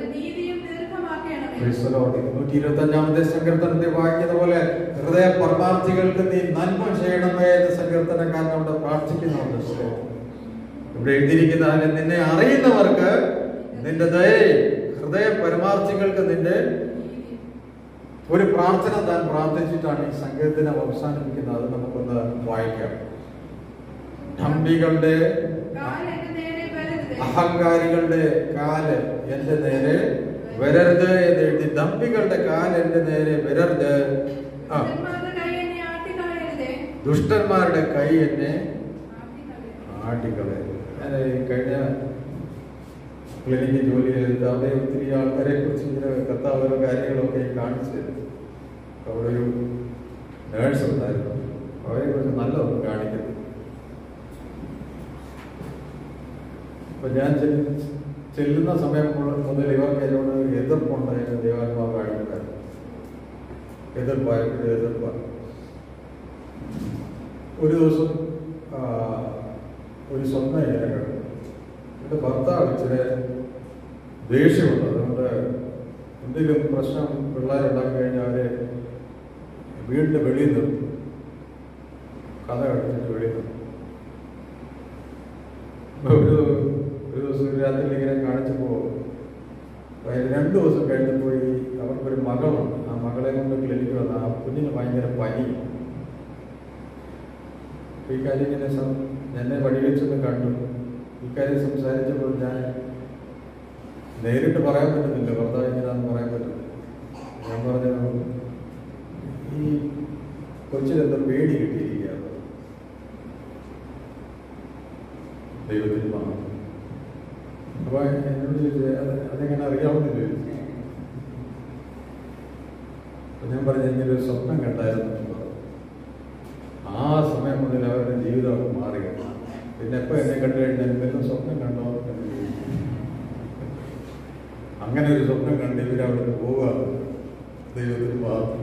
നൂറ്റി ഇരുപത്തി അഞ്ചാമത്തെ സങ്കീർത്തനത്തെ വായിക്കുന്ന പോലെ ഹൃദയ പരമാർത്ഥികൾക്ക് നീ നന്മ ചെയ്യണമേ എന്ന് സങ്കീർത്തനക്കാരനോട് പ്രാർത്ഥിക്കുന്നുണ്ട്. ഇവിടെ എഴുതിയിരിക്കുന്ന നിന്നെ അറിയുന്നവർക്ക് നിന്റെ ദയയും ഹൃദയ പരമാർത്ഥികൾക്ക് നിന്റെ ഒരു പ്രാർത്ഥന താൻ പ്രാർത്ഥിച്ചിട്ടാണ് ഈ സങ്കീർത്തനം അവസാനിപ്പിക്കുന്നത്. അത് നമുക്കൊന്ന് വായിക്കാം. ഡംബികളുടെ അഹങ്കാരികളുടെ കാല് എന്റെ നേരെ വരരുത് എന്ന് എഴുതി. ദമ്പികളുടെ കാല് എന്റെ നേരെ വരരുത്. ആ ദുഷ്ടന്മാരുടെ കൈ എന്നെ ആട്ടിക്കളെ. ഞാൻ കഴിഞ്ഞ ക്ലിനിക്കിൽ ജോലി ചെയ്തിട്ട് അവിടെ ഒത്തിരി ആൾക്കാരെ കുറിച്ച് ഇങ്ങനെ കർത്താവ് ഓരോ കാര്യങ്ങളൊക്കെ കാണിച്ചു. അവിടെ ഒരു നേഴ്സ് ഉണ്ടായിരുന്നു. അവരെ കുറിച്ച് നല്ലതൊന്നും കാണിക്കുന്നു. അപ്പൊ ഞാൻ ചെല്ലുന്ന സമയം മുതൽ ഇവർക്ക് എന്നോട് എതിർപ്പുണ്ടായിരുന്നു. ദൈവാത്മാവ് കാണിക്കുമായിരുന്നു. എതിർപ്പായിട്ട് എതിർപ്പാണ്. ഒരു ദിവസം ഒരു സ്വപ്നം ഇങ്ങനെ കണ്ടു. എന്റെ ഭർത്താവ് ഇച്ചിരി ദേഷ്യമുണ്ട്. അതുകൊണ്ട് എന്തെങ്കിലും പ്രശ്നം പിള്ളേരുണ്ടാക്കി കഴിഞ്ഞാൽ അവരെ വീടിന്റെ വെളിയിൽ നിർത്തും. കഥ കടിച്ചിട്ട് വെളിയിൽ നിർത്തും. ഒരു ഒരു ദിവസം രാത്രി ഇങ്ങനെ കാണിച്ചപ്പോൾ രണ്ടു ദിവസം കഴിഞ്ഞപ്പോൾ ഈ അവർക്കൊരു മകളുണ്ട്. ആ മകളെ കൊണ്ട് ക്ലിനിക്ക് വന്ന ആ കുഞ്ഞിന് ഭയങ്കര പനി. ഈ കാര്യം ഇങ്ങനെ എന്നെ വഴിവെച്ചൊന്ന് കണ്ടു. ഇക്കാര്യം സംസാരിച്ചപ്പോൾ ഞാൻ നേരിട്ട് പറയാൻ പറ്റുന്നില്ല. ഭർത്താവ് ഇങ്ങനെയാണെന്ന് പറയാൻ പറ്റില്ല. ഞാൻ പറഞ്ഞു ഈ കൊച്ചിലെന്തോ പേടി കിട്ടിയിരിക്കുകയാണ്. ദൈവത്തിന് മാത്രം. അപ്പൊ എന്നോട് ചോദിച്ചത് അത് അതെങ്ങനെ അറിയാമെന്ന് ചോദിച്ചു. അപ്പൊ ഞാൻ പറഞ്ഞു ഇങ്ങനൊരു സ്വപ്നം കണ്ടായിരുന്നു. ആ സമയം മുതൽ അവരുടെ ജീവിതം മാറി. പിന്നെ എപ്പോ എന്നെ കണ്ടു കഴിഞ്ഞാൽ എന്തെങ്കിലും സ്വപ്നം കണ്ടോ? അങ്ങനെ ഒരു സ്വപ്നം കണ്ട് ഇവരവിടെ പോവുക. ദൈവത്തിന് മാത്രം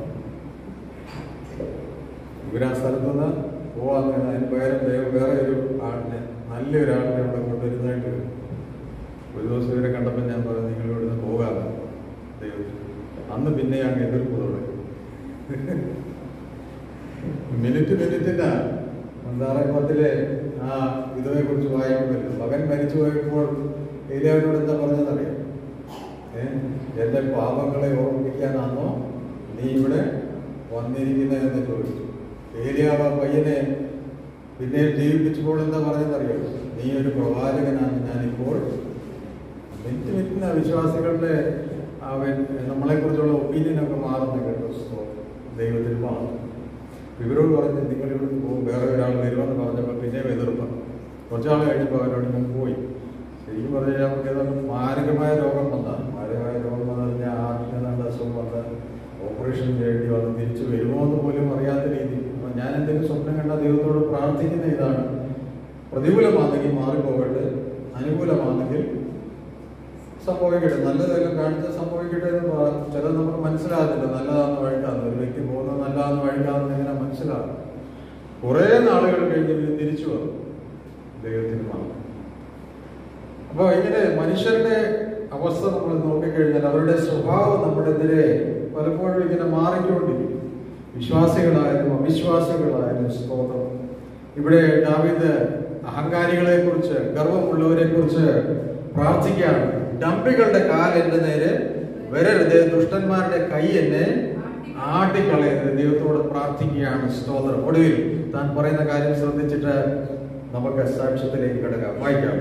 ഇവരാ സ്ഥലത്തുനിന്ന് പോവാന്ന് അതിന് പകരം ദൈവം വേറെ ഒരു ആളിനെ നല്ലൊരാളിനെ അവിടെ കൊണ്ടുവരുന്നതായിട്ട് വരും. ഒരു ദിവസം ഇവരെ കണ്ടപ്പോൾ ഞാൻ പറഞ്ഞു നിങ്ങൾ ഇവിടുന്ന് പോകാതെ ദൈവത്തിൽ. അന്ന് പിന്നെ അങ്ങ് എതിർപ്പ് തുടങ്ങി. മിനിറ്റ് മിനിറ്റിന് മന്ദാരംഗത്തിലെ ആ വിധവയെ കുറിച്ച് വായിക്കുമല്ലോ. മകൻ മരിച്ചു പോയപ്പോൾ ഏലിയാവിനോട് എന്താ പറഞ്ഞതറിയാം? ഏഹ് എന്റെ പാപങ്ങളെ ഓർമ്മിപ്പിക്കാനാണോ നീ ഇവിടെ വന്നിരിക്കുന്നത് എന്ന് ചോദിച്ചു. ഏലിയാവ് പയ്യനെ പിന്നെ ജീവിപ്പിച്ചപ്പോൾ എന്താ പറഞ്ഞതറിയാം? നീ ഒരു പ്രവാചകനാണ് ഞാനിപ്പോൾ. മിനിറ്റ് മിനിറ്റിന് വിശ്വാസികളുടെ നമ്മളെ കുറിച്ചുള്ള ഒപ്പീനിയനൊക്കെ മാറുന്ന കേട്ടോ. ദൈവത്തിൽ മാറും. ഇവരോട് പറഞ്ഞ് നിങ്ങൾ ഇവിടെ പോകും, വേറെ ഒരാൾ വരുമെന്ന് പറഞ്ഞപ്പോൾ പിന്നെ എതിർപ്പ്. കുറച്ചാൾ കഴിഞ്ഞപ്പോൾ അവരോട് ഞാൻ പോയി. ശരിക്കും പറഞ്ഞു കഴിഞ്ഞാൽ നമുക്ക് ഏതാണ്ട് മാരകമായ രോഗം വന്നതാണ്. മാരകമായ രോഗം വന്നു കഴിഞ്ഞാൽ ആർട്ടിന് അസുഖം വന്ന് ഓപ്പറേഷൻ ചെയ്യേണ്ടി വന്ന് തിരിച്ചു വരുമോ എന്ന് പോലും അറിയാത്ത രീതിയിൽ. അപ്പം ഞാൻ എന്തെങ്കിലും സ്വപ്നം കണ്ട ദൈവത്തോട് പ്രാർത്ഥിക്കുന്ന ഇതാണ്, പ്രതികൂലമാണെങ്കിൽ മാറിപ്പോകട്ടെ, അനുകൂലമാണെങ്കിൽ സംഭവിക്കട്ടെ, നല്ലതെല്ലാം കാണിച്ച് സംഭവിക്കട്ടെ എന്ന് ചിലത് നമുക്ക് മനസ്സിലാകത്തില്ല. നല്ലതാണെന്ന് വഴിക്കാന്ന് ഒരു വ്യക്തി പോകുന്നത് നല്ലതാണെന്ന് വഴിക്കാന്ന് എങ്ങനെ മനസ്സിലാകും? കുറെ നാളുകൾ കഴിഞ്ഞ് ഇവര് തിരിച്ചു വന്നു ദൈവത്തിന് മാത്രം. അപ്പൊ ഇങ്ങനെ മനുഷ്യരുടെ അവസ്ഥ നമ്മൾ നോക്കിക്കഴിഞ്ഞാൽ അവരുടെ സ്വഭാവം നമ്മുടെ എതിരെ പലപ്പോഴും ഇങ്ങനെ മാറിക്കൊണ്ടിരിക്കും. വിശ്വാസികളായാലും അവിശ്വാസികളായാലും സ്തോത്രം. ഇവിടെ ദാവീദ് അഹങ്കാരികളെ കുറിച്ച്, ഗർവമുള്ളവരെ കുറിച്ച് പ്രാർത്ഥിക്കുകയാണ്. ഡംബികളുടെ കാൽ എന്റെ നേരെ വരരുത്, ദുഷ്ടന്മാരുടെ കൈ എന്നെ ആട്ടിക്കളയരുത്. ദൈവത്തോട് പ്രാർത്ഥിക്കുകയാണ് സ്തോത്രം. ഒടുവിൽ താൻ പറയുന്ന കാര്യം ശ്രദ്ധിച്ചിട്ട് നമുക്ക് സാക്ഷ്യത്തിലേക്ക് കിടക്കാം. വായിക്കാം.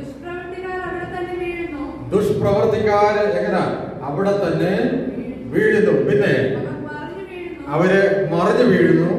ദുഷ്പ്രവർത്തിക്കാര് എങ്ങനെ അവിടെ തന്നെ വീഴുന്നു, പിന്നെ അവര് മറിഞ്ഞു വീഴുന്നു.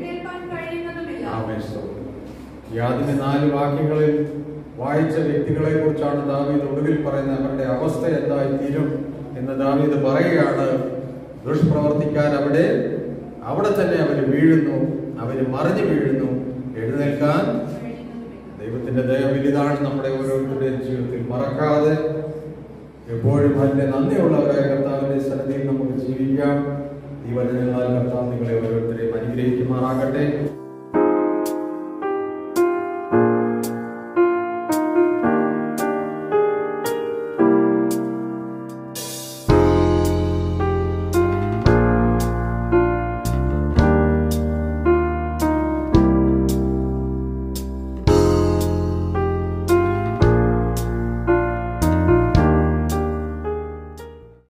ഈ ആദ്യ നാല് വാക്യങ്ങളിൽ വായിച്ച വ്യക്തികളെ കുറിച്ചാണ് ദാവീദ് ഒടുവിൽ പറയുന്നത്. അവരുടെ അവസ്ഥ എന്തായി തീരും എന്ന് ദാവീദ് പറയുകയാണ്. ദുഷ്പ്രവർത്തിക്കാർ അവിടെ അവിടെ തന്നെ അവര് വീഴുന്നു, അവര് മറിഞ്ഞു വീഴുന്നു, എഴുന്നേൽക്കാൻ ദൈവത്തിന്റെ ദയ വലുതാണ് നമ്മുടെ ഓരോരുത്തരുടെയും ജീവിതത്തിൽ. മറക്കാതെ എപ്പോഴും അതിന്റെ നന്ദിയുള്ളവരായ കർത്താവിന്റെ സന്നിധിയിൽ നമുക്ക് ജീവിക്കാം. ഈ വചനങ്ങളാൽ കർത്താവ് നിങ്ങളെ ഓരോരുത്തരെയും അനുഗ്രഹിക്കുമാറാകട്ടെ.